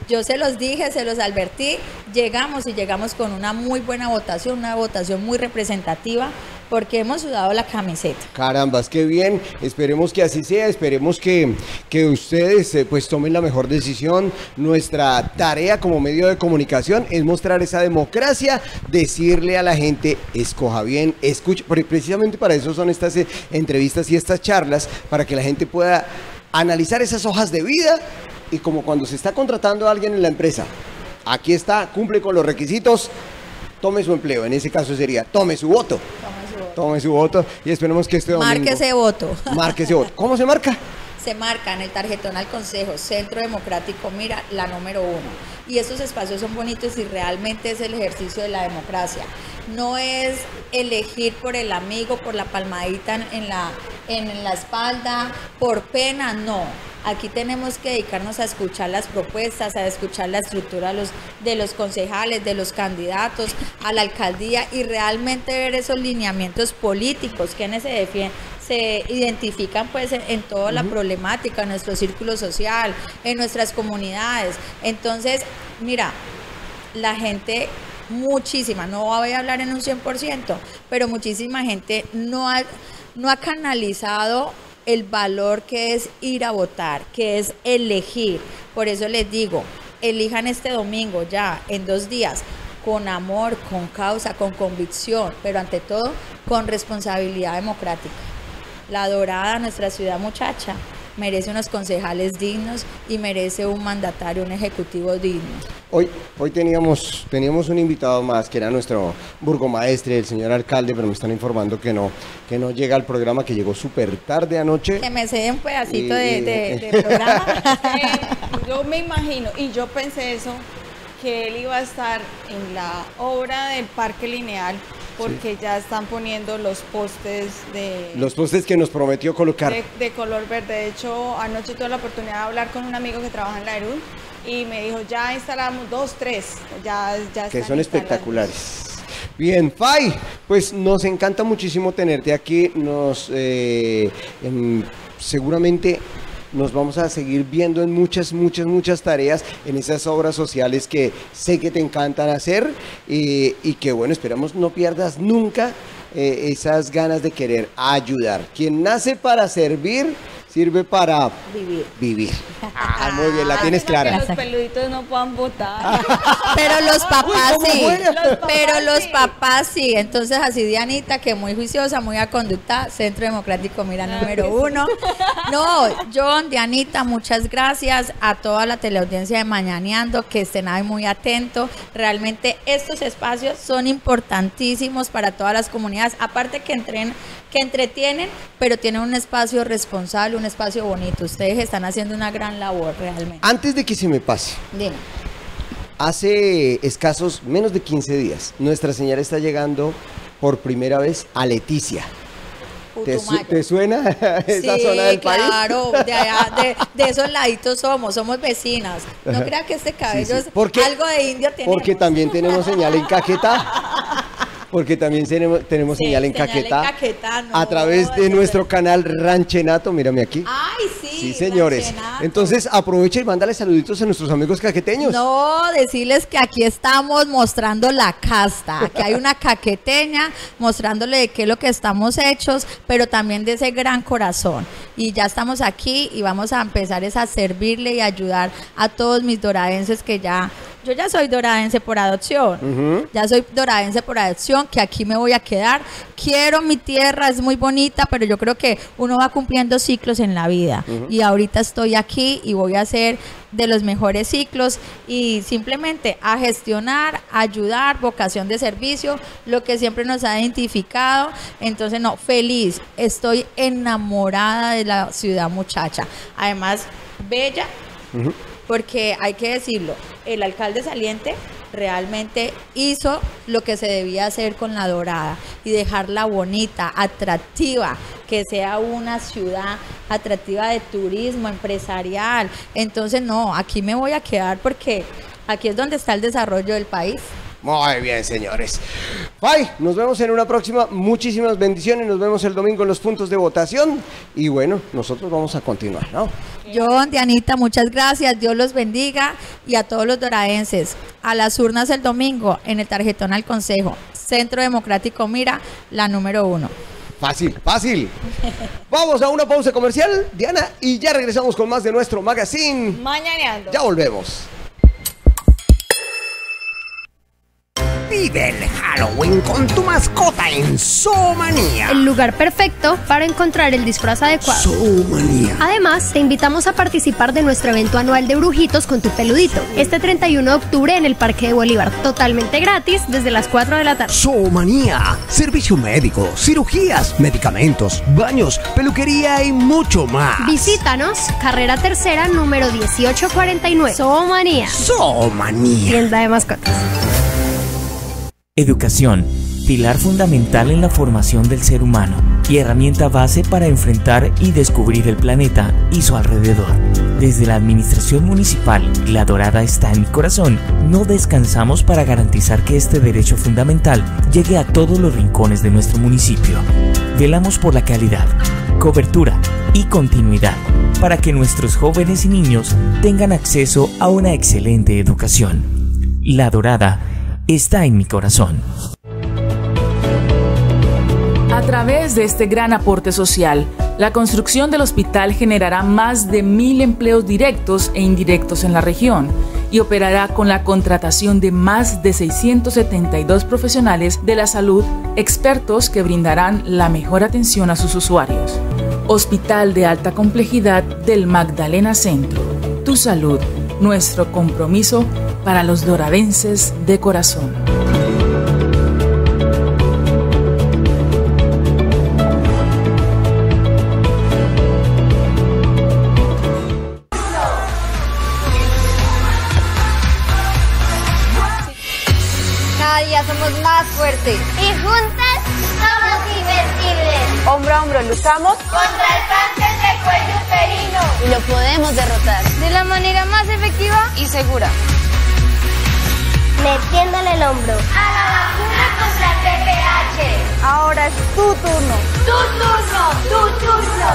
se los advertí, llegamos con una muy buena votación, una votación muy representativa, porque hemos sudado la camiseta. Carambas, qué bien, esperemos que así sea, esperemos que ustedes pues tomen la mejor decisión. Nuestra tarea como medio de comunicación es mostrar esa democracia, decirle a la gente, escoja bien, escuche, porque precisamente para eso son estas entrevistas y estas charlas, para que la gente pueda analizar esas hojas de vida, y como cuando se está contratando a alguien en la empresa, aquí está, cumple con los requisitos, tome su empleo, en ese caso sería, tome su voto. Tome su voto y esperemos que este domingo... Marque ese voto. Marque ese voto. ¿Cómo se marca? Se marca en el tarjetón al consejo, Centro Democrático Mira, la número 1. Y estos espacios son bonitos y realmente es el ejercicio de la democracia. No es elegir por el amigo, por la palmadita en la espalda, por pena, no. Aquí tenemos que dedicarnos a escuchar las propuestas, a escuchar la estructura de los concejales, de los candidatos a la alcaldía, y realmente ver esos lineamientos políticos, quienes se identifican pues en toda la problemática, en nuestro círculo social, en nuestras comunidades. Entonces, mira, la gente, muchísima, no voy a hablar en un 100%, pero muchísima gente no ha canalizado el valor que es ir a votar, que es elegir. Por eso les digo, elijan este domingo ya, en 2 días, con amor, con causa, con convicción, pero ante todo con responsabilidad democrática. La Dorada, nuestra ciudad muchacha, merece unos concejales dignos y merece un mandatario, un ejecutivo digno. Hoy teníamos un invitado más, que era nuestro burgomaestre, el señor alcalde, pero me están informando que no llega al programa, que llegó súper tarde anoche. Que me cede un pedacito de programa. Yo me imagino, y yo pensé eso, que él iba a estar en la obra del Parque Lineal, porque ya están poniendo los postes que nos prometió colocar de color verde. De hecho, anoche tuve la oportunidad de hablar con un amigo que trabaja en la ERUD y me dijo, ya instalamos 2, 3, ya que son espectaculares. Bien, Fay, pues nos encanta muchísimo tenerte aquí. Seguramente nos vamos a seguir viendo en muchas tareas, en esas obras sociales que sé que te encantan hacer, y que bueno, esperamos no pierdas nunca esas ganas de querer ayudar. Quien nace para servir Sirve para vivir. Ah, muy bien, la tienes clara. Que los peluditos no puedan votar. Pero los papás Uy, ¿cómo sí. fue? Pero los papás sí. Entonces así Dianita, que muy juiciosa, muy a conducta, Centro Democrático Mira número 1. No, John, Dianita, muchas gracias a toda la teleaudiencia de Mañaneando, que estén ahí muy atentos. Realmente estos espacios son importantísimos para todas las comunidades. Aparte que entretienen, pero tienen un espacio responsable, un espacio bonito. Ustedes están haciendo una gran labor realmente. Antes de que se me pase, Dime. hace escasos menos de 15 días, nuestra señora está llegando por primera vez a Leticia. ¿Te suena esa zona del país? Claro, de allá, de esos laditos somos vecinas. No crea que este cabello es algo de indio tenemos. Porque también tenemos señal en Caquetá. Porque también tenemos señal en Caquetá. No, a través de nuestro canal Ranchenato, mírame aquí. Ay, sí. Sí, señores. Ranchenato. Entonces aprovecha y mándale saluditos a nuestros amigos caqueteños. No, decirles que aquí estamos mostrando la casta. Aquí hay una caqueteña mostrándole de qué es lo que estamos hechos, pero también de ese gran corazón. Y ya estamos aquí y vamos a empezar a servirle y ayudar a todos mis doradenses que ya... Yo ya soy doradense por adopción. Ya soy doradense por adopción, que aquí me voy a quedar. Quiero mi tierra, es muy bonita, pero yo creo que uno va cumpliendo ciclos en la vida. Y ahorita estoy aquí y voy a hacer de los mejores ciclos y simplemente a gestionar, ayudar, vocación de servicio, lo que siempre nos ha identificado. Entonces, no, feliz. Estoy enamorada de la ciudad, muchacha. Además, bella. Porque hay que decirlo, el alcalde saliente realmente hizo lo que se debía hacer con La Dorada y dejarla bonita, atractiva, que sea una ciudad atractiva de turismo, empresarial. Entonces, no, aquí me voy a quedar porque aquí es donde está el desarrollo del país. Muy bien, señores. Bye, nos vemos en una próxima. Muchísimas bendiciones. Nos vemos el domingo en los puntos de votación. Y bueno, nosotros vamos a continuar, ¿no? John, Dianita, muchas gracias. Dios los bendiga. Y a todos los doradenses, a las urnas el domingo en el tarjetón al Consejo. Centro Democrático Mira, la número 1. Fácil, fácil. Vamos a una pausa comercial, Diana, y ya regresamos con más de nuestro magazine Mañaneando. Ya volvemos. Vive el Halloween con tu mascota en Zoomanía. El lugar perfecto para encontrar el disfraz adecuado. Zoomanía. Además, te invitamos a participar de nuestro evento anual de brujitos con tu peludito. Este 31 de octubre en el Parque de Bolívar. Totalmente gratis desde las 4 de la tarde. Zoomanía. Servicio médico, cirugías, medicamentos, baños, peluquería y mucho más. Visítanos, carrera tercera, número 1849. Zoomanía. Zoomanía. Tienda de mascotas. Educación, pilar fundamental en la formación del ser humano y herramienta base para enfrentar y descubrir el planeta y su alrededor. Desde la Administración Municipal, La Dorada está en mi corazón. No descansamos para garantizar que este derecho fundamental llegue a todos los rincones de nuestro municipio. Velamos por la calidad, cobertura y continuidad para que nuestros jóvenes y niños tengan acceso a una excelente educación. La Dorada está en mi corazón. A través de este gran aporte social, la construcción del hospital generará más de 1.000 empleos directos e indirectos en la región y operará con la contratación de más de 672 profesionales de la salud, expertos que brindarán la mejor atención a sus usuarios. Hospital de Alta Complejidad del Magdalena Centro. Tu salud, nuestro compromiso para los doradenses de corazón. Cada día somos más fuertes. Y juntas somos invencibles. Hombro a hombro luchamos contra el cáncer de cuello uterino. Y lo podemos derrotar de la manera más efectiva y segura. Metiéndole el hombro a la vacuna contra el VPH. Ahora es tu turno. Tu turno. Tu turno.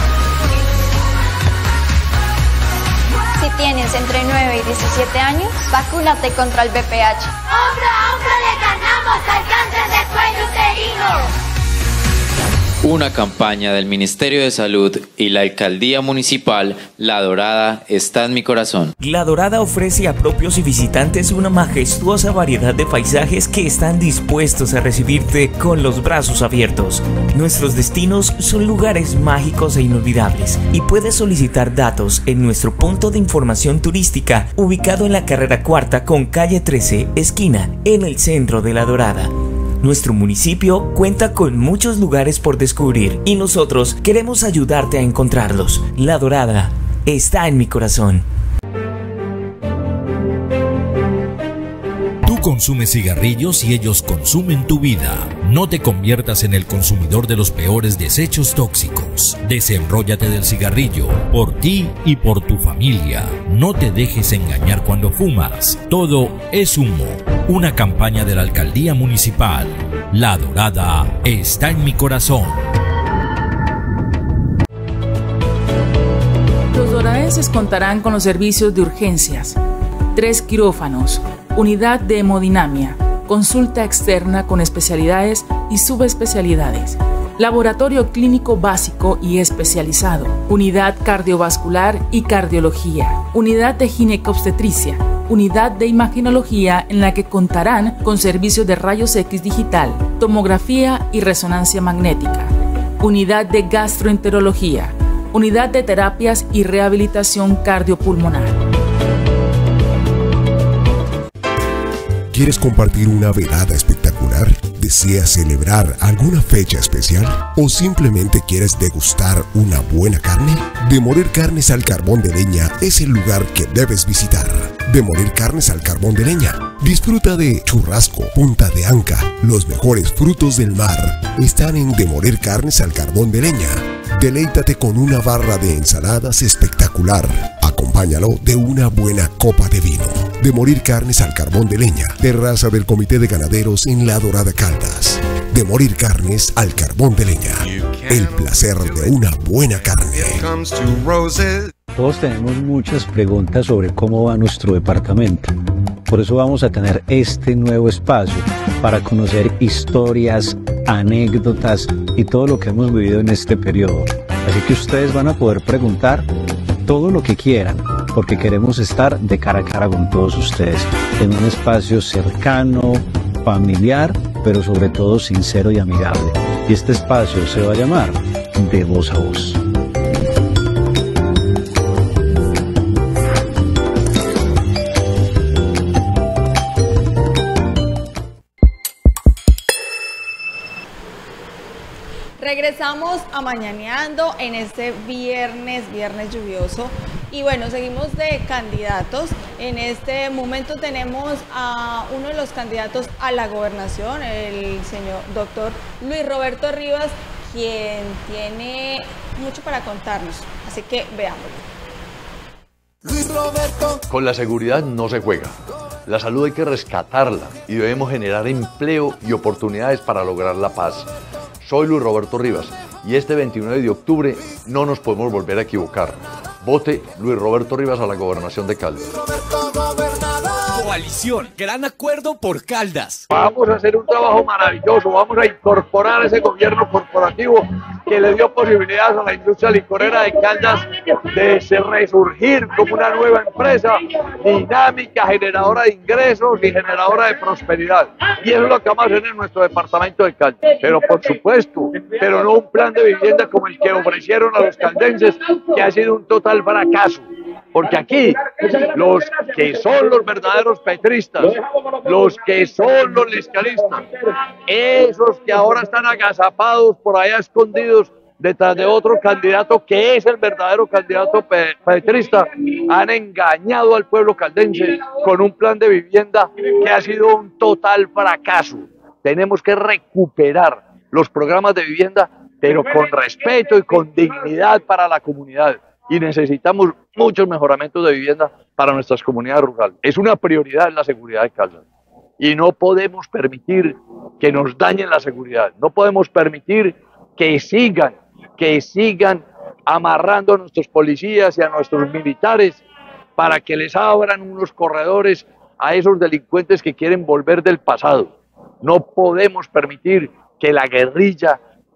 Si tienes entre 9 y 17 años, vacúnate contra el VPH. Hombro a hombro le ganamos al cáncer de cuello uterino. Una campaña del Ministerio de Salud y la Alcaldía Municipal La Dorada está en mi corazón. La Dorada ofrece a propios y visitantes una majestuosa variedad de paisajes que están dispuestos a recibirte con los brazos abiertos. Nuestros destinos son lugares mágicos e inolvidables y puedes solicitar datos en nuestro punto de información turística ubicado en la carrera cuarta con calle 13, esquina, en el centro de La Dorada. Nuestro municipio cuenta con muchos lugares por descubrir y nosotros queremos ayudarte a encontrarlos. La Dorada está en mi corazón. Tú consumes cigarrillos y ellos consumen tu vida. No te conviertas en el consumidor de los peores desechos tóxicos. Desenróllate del cigarrillo, por ti y por tu familia. No te dejes engañar cuando fumas. Todo es humo. Una campaña de la Alcaldía Municipal. La Dorada está en mi corazón. Los doradenses contarán con los servicios de urgencias, 3 quirófanos, unidad de hemodinamia, consulta externa con especialidades y subespecialidades, laboratorio clínico básico y especializado, unidad cardiovascular y cardiología, unidad de ginecobstetricia, unidad de imagenología en la que contarán con servicios de rayos X digital, tomografía y resonancia magnética, unidad de gastroenterología, unidad de terapias y rehabilitación cardiopulmonar. ¿Quieres compartir una velada espectacular? ¿Deseas celebrar alguna fecha especial? ¿O simplemente quieres degustar una buena carne? De Morir Carnes al Carbón de Leña es el lugar que debes visitar. De Morir Carnes al Carbón de Leña. Disfruta de churrasco, punta de anca, los mejores frutos del mar. Están en De Morir Carnes al Carbón de Leña. Deleítate con una barra de ensaladas espectacular. Acompáñalo de una buena copa de vino. De Morir Carnes al Carbón de Leña, terraza del Comité de Ganaderos en La Dorada, Caldas. De Morir Carnes al Carbón de Leña, el placer de una buena carne. Todos tenemos muchas preguntas sobre cómo va nuestro departamento. Por eso vamos a tener este nuevo espacio para conocer historias, anécdotas y todo lo que hemos vivido en este periodo. Así que ustedes van a poder preguntar todo lo que quieran, porque queremos estar de cara a cara con todos ustedes, en un espacio cercano, familiar, pero sobre todo sincero y amigable. Y este espacio se va a llamar De Voz a Voz. Regresamos a Mañaneando en este viernes lluvioso. Y bueno, seguimos de candidatos. En este momento tenemos a uno de los candidatos a la gobernación, el señor doctor Luis Roberto Rivas, quien tiene mucho para contarnos. Así que veámoslo. Luis Roberto. Con la seguridad no se juega. La salud hay que rescatarla y debemos generar empleo y oportunidades para lograr la paz. Soy Luis Roberto Rivas y este 29 de octubre no nos podemos volver a equivocar. Vote Luis Roberto Rivas a la gobernación de Caldas. Coalición, gran acuerdo por Caldas. Vamos a hacer un trabajo maravilloso, vamos a incorporar ese gobierno corporativo que le dio posibilidades a la industria licorera de Caldas de resurgir como una nueva empresa dinámica, generadora de ingresos y generadora de prosperidad. Y eso es lo que vamos a hacer en nuestro departamento de Caldas. Pero por supuesto, pero no un plan de vivienda como el que ofrecieron a los caldenses, que ha sido un total fracaso. Porque aquí los que son los verdaderos petristas, los que son los liscaristas, esos que ahora están agazapados por allá escondidos detrás de otro candidato que es el verdadero candidato petrista, han engañado al pueblo caldense con un plan de vivienda que ha sido un total fracaso. Tenemos que recuperar los programas de vivienda, pero con respeto y con dignidad para la comunidad. Y necesitamos muchos mejoramientos de vivienda para nuestras comunidades rurales. Es una prioridad la seguridad de Caldas. Y no podemos permitir que nos dañen la seguridad. No podemos permitir que sigan amarrando a nuestros policías y a nuestros militares para que les abran unos corredores a esos delincuentes que quieren volver del pasado. No podemos permitir que la guerrilla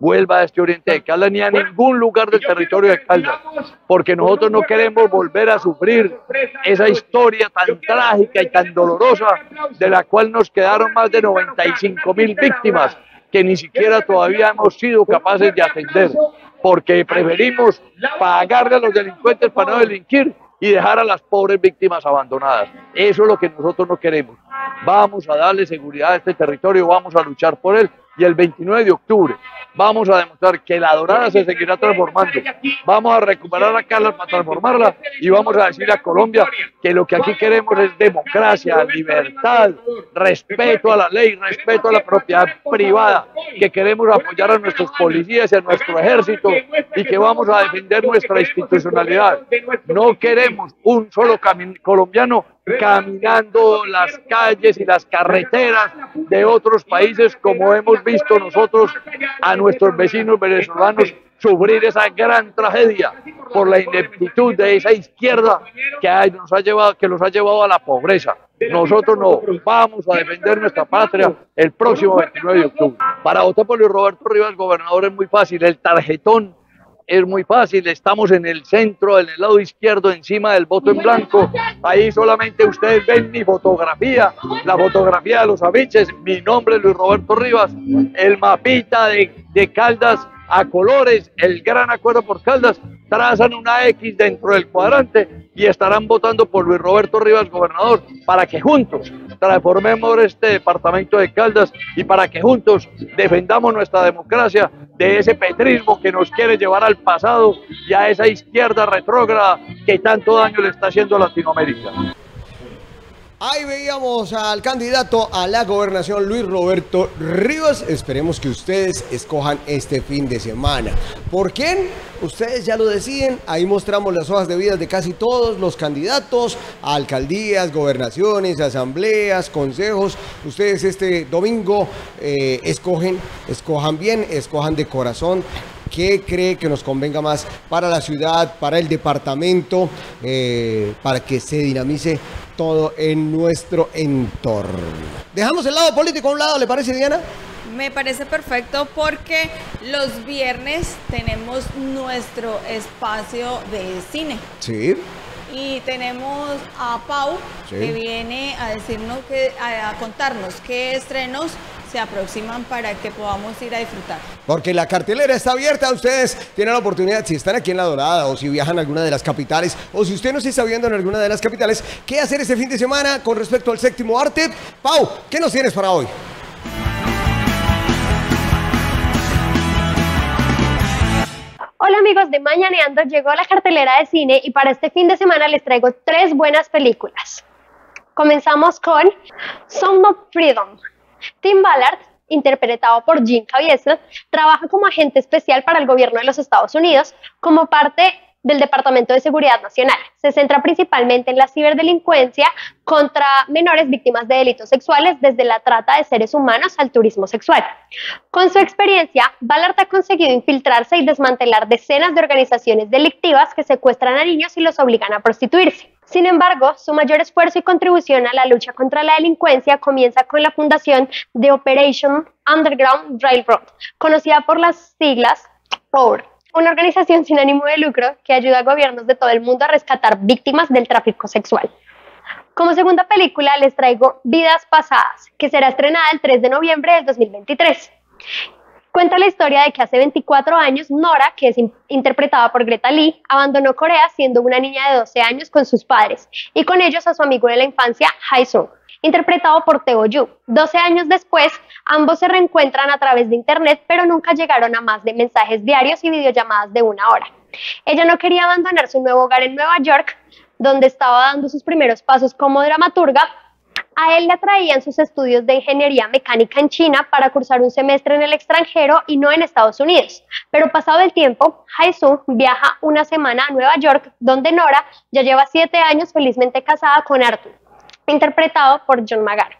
vuelva a este oriente de Caldas ni a ningún lugar del territorio de Caldas, porque nosotros no queremos volver a sufrir esa historia tan trágica y tan dolorosa de la cual nos quedaron más de 95.000 víctimas que ni siquiera todavía hemos sido capaces de atender, porque preferimos pagarle a los delincuentes para no delinquir y dejar a las pobres víctimas abandonadas. Eso es lo que nosotros no queremos. Vamos a darle seguridad a este territorio, vamos a luchar por él, y el 29 de octubre vamos a demostrar que La Dorada se seguirá transformando. Vamos a recuperar a Caldas para transformarla y vamos a decir a Colombia que lo que aquí queremos es democracia, libertad, respeto a la ley, respeto a la propiedad privada, que queremos apoyar a nuestros policías y a nuestro ejército y que vamos a defender nuestra institucionalidad. No queremos un solo colombiano caminando las calles y las carreteras de otros países, como hemos visto nosotros a nuestros vecinos venezolanos sufrir esa gran tragedia por la ineptitud de esa izquierda que los ha llevado a la pobreza. Nosotros no, vamos a defender nuestra patria el próximo 29 de octubre. Para votar por Luis Roberto Rivas, gobernador, es muy fácil, el tarjetón es muy fácil, estamos en el centro, en el lado izquierdo, encima del voto en blanco. Ahí solamente ustedes ven mi fotografía, la fotografía de los afiches, mi nombre es Luis Roberto Rivas, el mapita de Caldas a colores, el gran acuerdo por Caldas, trazan una X dentro del cuadrante y estarán votando por Luis Roberto Rivas, gobernador, para que juntos transformemos este departamento de Caldas y para que juntos defendamos nuestra democracia de ese petrismo que nos quiere llevar al pasado y a esa izquierda retrógrada que tanto daño le está haciendo a Latinoamérica. Ahí veíamos al candidato a la gobernación, Luis Roberto Rivas. Esperemos que ustedes escojan este fin de semana. ¿Por quién? Ustedes ya lo deciden. Ahí mostramos las hojas de vida de casi todos los candidatos a alcaldías, gobernaciones, asambleas, consejos. Ustedes este domingo escojan bien, escojan de corazón. ¿Qué cree que nos convenga más para la ciudad, para el departamento, para que se dinamice todo en nuestro entorno? Dejamos el lado político a un lado, ¿le parece, Diana? Me parece perfecto porque los viernes tenemos nuestro espacio de cine. Sí. Y tenemos a Pau, sí, que viene a decirnos, a contarnos qué estrenos se aproximan para que podamos ir a disfrutar. Porque la cartelera está abierta, ustedes tienen la oportunidad, si están aquí en La Dorada o si viajan a alguna de las capitales o si usted no se está viendo en alguna de las capitales, ¿qué hacer este fin de semana con respecto al séptimo arte? Pau, ¿qué nos tienes para hoy? Hola amigos de Mañaneando, llegó la cartelera de cine y para este fin de semana les traigo 3 buenas películas. Comenzamos con Sound of Freedom. Tim Ballard, interpretado por Jim Caviezel, trabaja como agente especial para el gobierno de los Estados Unidos como parte del Departamento de Seguridad Nacional. Se centra principalmente en la ciberdelincuencia contra menores víctimas de delitos sexuales, desde la trata de seres humanos al turismo sexual. Con su experiencia, Ballard ha conseguido infiltrarse y desmantelar decenas de organizaciones delictivas que secuestran a niños y los obligan a prostituirse. Sin embargo, su mayor esfuerzo y contribución a la lucha contra la delincuencia comienza con la fundación de Operation Underground Railroad, conocida por las siglas OUR, una organización sin ánimo de lucro que ayuda a gobiernos de todo el mundo a rescatar víctimas del tráfico sexual. Como segunda película les traigo Vidas Pasadas, que será estrenada el 3 de noviembre del 2023. Cuenta la historia de que hace 24 años Nora, que es interpretada por Greta Lee, abandonó Corea siendo una niña de 12 años con sus padres y con ellos a su amigo de la infancia, Hae-sung, interpretado por Teo Yoo. 12 años después, ambos se reencuentran a través de internet, pero nunca llegaron a más de mensajes diarios y videollamadas de 1 hora. Ella no quería abandonar su nuevo hogar en Nueva York, donde estaba dando sus primeros pasos como dramaturga. A él le atraían sus estudios de ingeniería mecánica en China para cursar un semestre en el extranjero y no en Estados Unidos. Pero pasado el tiempo, Hae-sung viaja una semana a Nueva York, donde Nora ya lleva 7 años felizmente casada con Arthur, interpretado por John Magaro.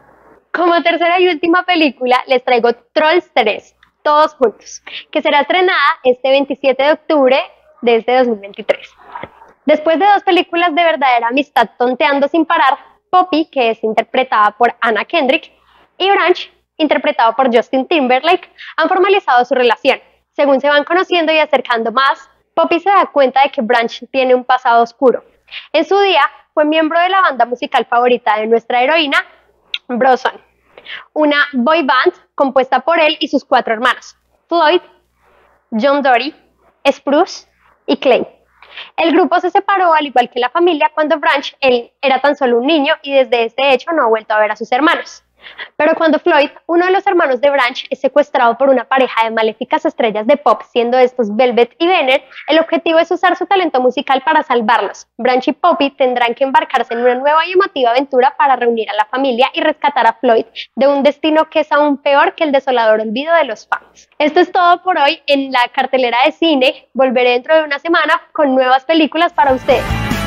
Como tercera y última película, les traigo Trolls 3, Todos Juntos, que será estrenada este 27 de octubre de este 2023. Después de 2 películas de verdadera amistad tonteando sin parar, Poppy, que es interpretada por Anna Kendrick, y Branch, interpretado por Justin Timberlake, han formalizado su relación. Según se van conociendo y acercando más, Poppy se da cuenta de que Branch tiene un pasado oscuro. En su día, fue miembro de la banda musical favorita de nuestra heroína, Blossom, una boy band compuesta por él y sus 4 hermanos, Floyd, John Dory, Spruce y Clay. El grupo se separó al igual que la familia cuando Branch era tan solo un niño y desde este hecho no ha vuelto a ver a sus hermanos. Pero cuando Floyd, uno de los hermanos de Branch, es secuestrado por una pareja de maléficas estrellas de pop, siendo estos Velvet y Venner, el objetivo es usar su talento musical para salvarlos. Branch y Poppy tendrán que embarcarse en una nueva y emotiva aventura para reunir a la familia y rescatar a Floyd de un destino que es aún peor que el desolador olvido de los fans. Esto es todo por hoy en la cartelera de cine. Volveré dentro de una semana con nuevas películas para ustedes.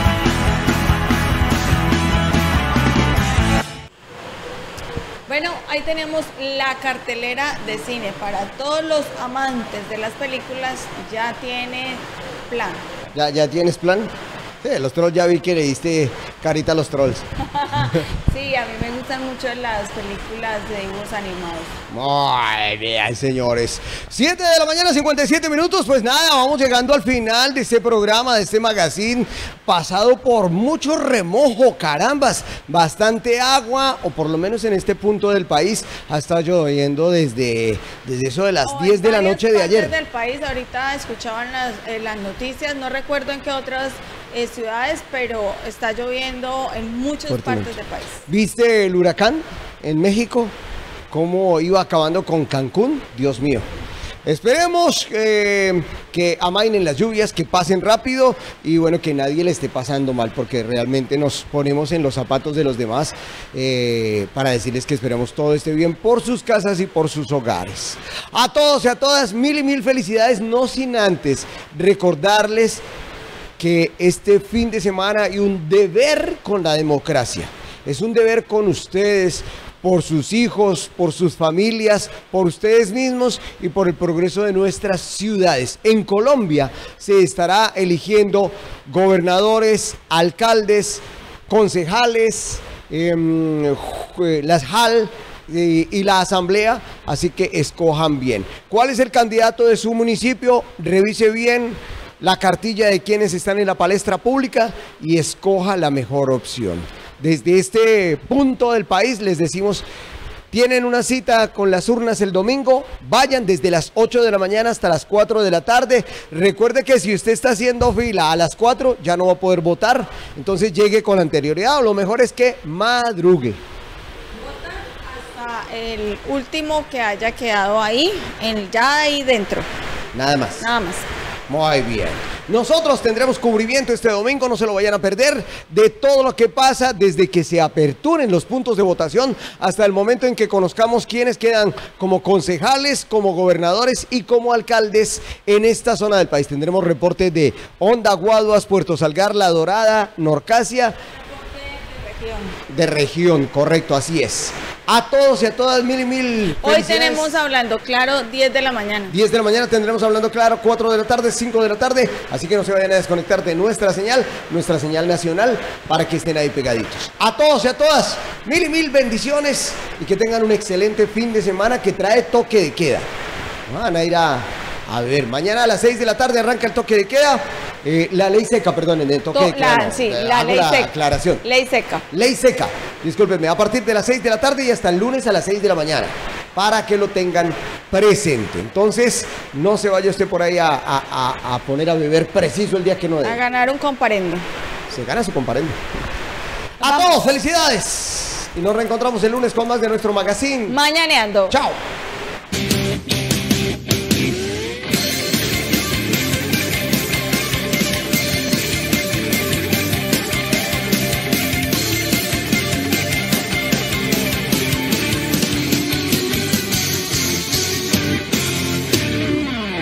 Bueno, ahí tenemos la cartelera de cine. Para todos los amantes de las películas, ya tiene plan. ¿Ya tienes plan? Sí, los trolls ya vi que le diste carita a los trolls. Sí, a mí me gustan mucho las películas de dibujos animados. Muy bien, señores. 7 de la mañana, 57 minutos. Pues nada, vamos llegando al final de este programa, de este magazine, pasado por mucho remojo, carambas. Bastante agua, o por lo menos en este punto del país, ha estado lloviendo desde eso de las 10 de la noche de ayer. Del país, ahorita escuchaban las noticias, no recuerdo en qué otras ciudades, pero está lloviendo en muchas partes del país. ¿Viste el huracán en México? ¿Cómo iba acabando con Cancún? Dios mío. Esperemos que amainen las lluvias, que pasen rápido y bueno, que nadie le esté pasando mal, porque realmente nos ponemos en los zapatos de los demás para decirles que esperamos todo esté bien por sus casas y por sus hogares. A todos y a todas, mil y mil felicidades, no sin antes recordarles que este fin de semana hay un deber con la democracia. Es un deber con ustedes, por sus hijos, por sus familias, por ustedes mismos y por el progreso de nuestras ciudades. En Colombia se estará eligiendo gobernadores, alcaldes, concejales, las JAL y la asamblea, así que escojan bien. ¿Cuál es el candidato de su municipio? Revise bien la cartilla de quienes están en la palestra pública y escoja la mejor opción. Desde este punto del país les decimos, tienen una cita con las urnas el domingo, vayan desde las 8 de la mañana hasta las 4 de la tarde. Recuerde que si usted está haciendo fila a las 4 ya no va a poder votar, entonces llegue con anterioridad, o lo mejor es que madrugue. Hasta el último que haya quedado ahí, ya ahí dentro. Nada más. Nada más. Muy bien. Nosotros tendremos cubrimiento este domingo, no se lo vayan a perder, de todo lo que pasa desde que se aperturen los puntos de votación hasta el momento en que conozcamos quiénes quedan como concejales, como gobernadores y como alcaldes en esta zona del país. Tendremos reportes de Honda, Guaduas, Puerto Salgar, La Dorada, Norcasia. De región, correcto, así es. A todos y a todas, mil y mil Hoy tenemos Hablando Claro, 10 de la mañana. 10 de la mañana tendremos Hablando Claro, 4 de la tarde, 5 de la tarde. Así que no se vayan a desconectar de nuestra señal nacional, para que estén ahí pegaditos. A todos y a todas, mil y mil bendiciones y que tengan un excelente fin de semana que trae toque de queda. Van a ir a ver, mañana a las 6 de la tarde arranca el toque de queda. La ley seca, perdón, en el toque de queda. Sí, la ley seca. Aclaración. Ley seca. Ley seca. Discúlpenme, a partir de las 6 de la tarde y hasta el lunes a las 6 de la mañana. Para que lo tengan presente. Entonces, no se vaya usted por ahí a poner a beber preciso el día que no debe. A ganar un comparendo. Se gana su comparendo. A todos, felicidades. Y nos reencontramos el lunes con más de nuestro magazine. Mañaneando. Chao.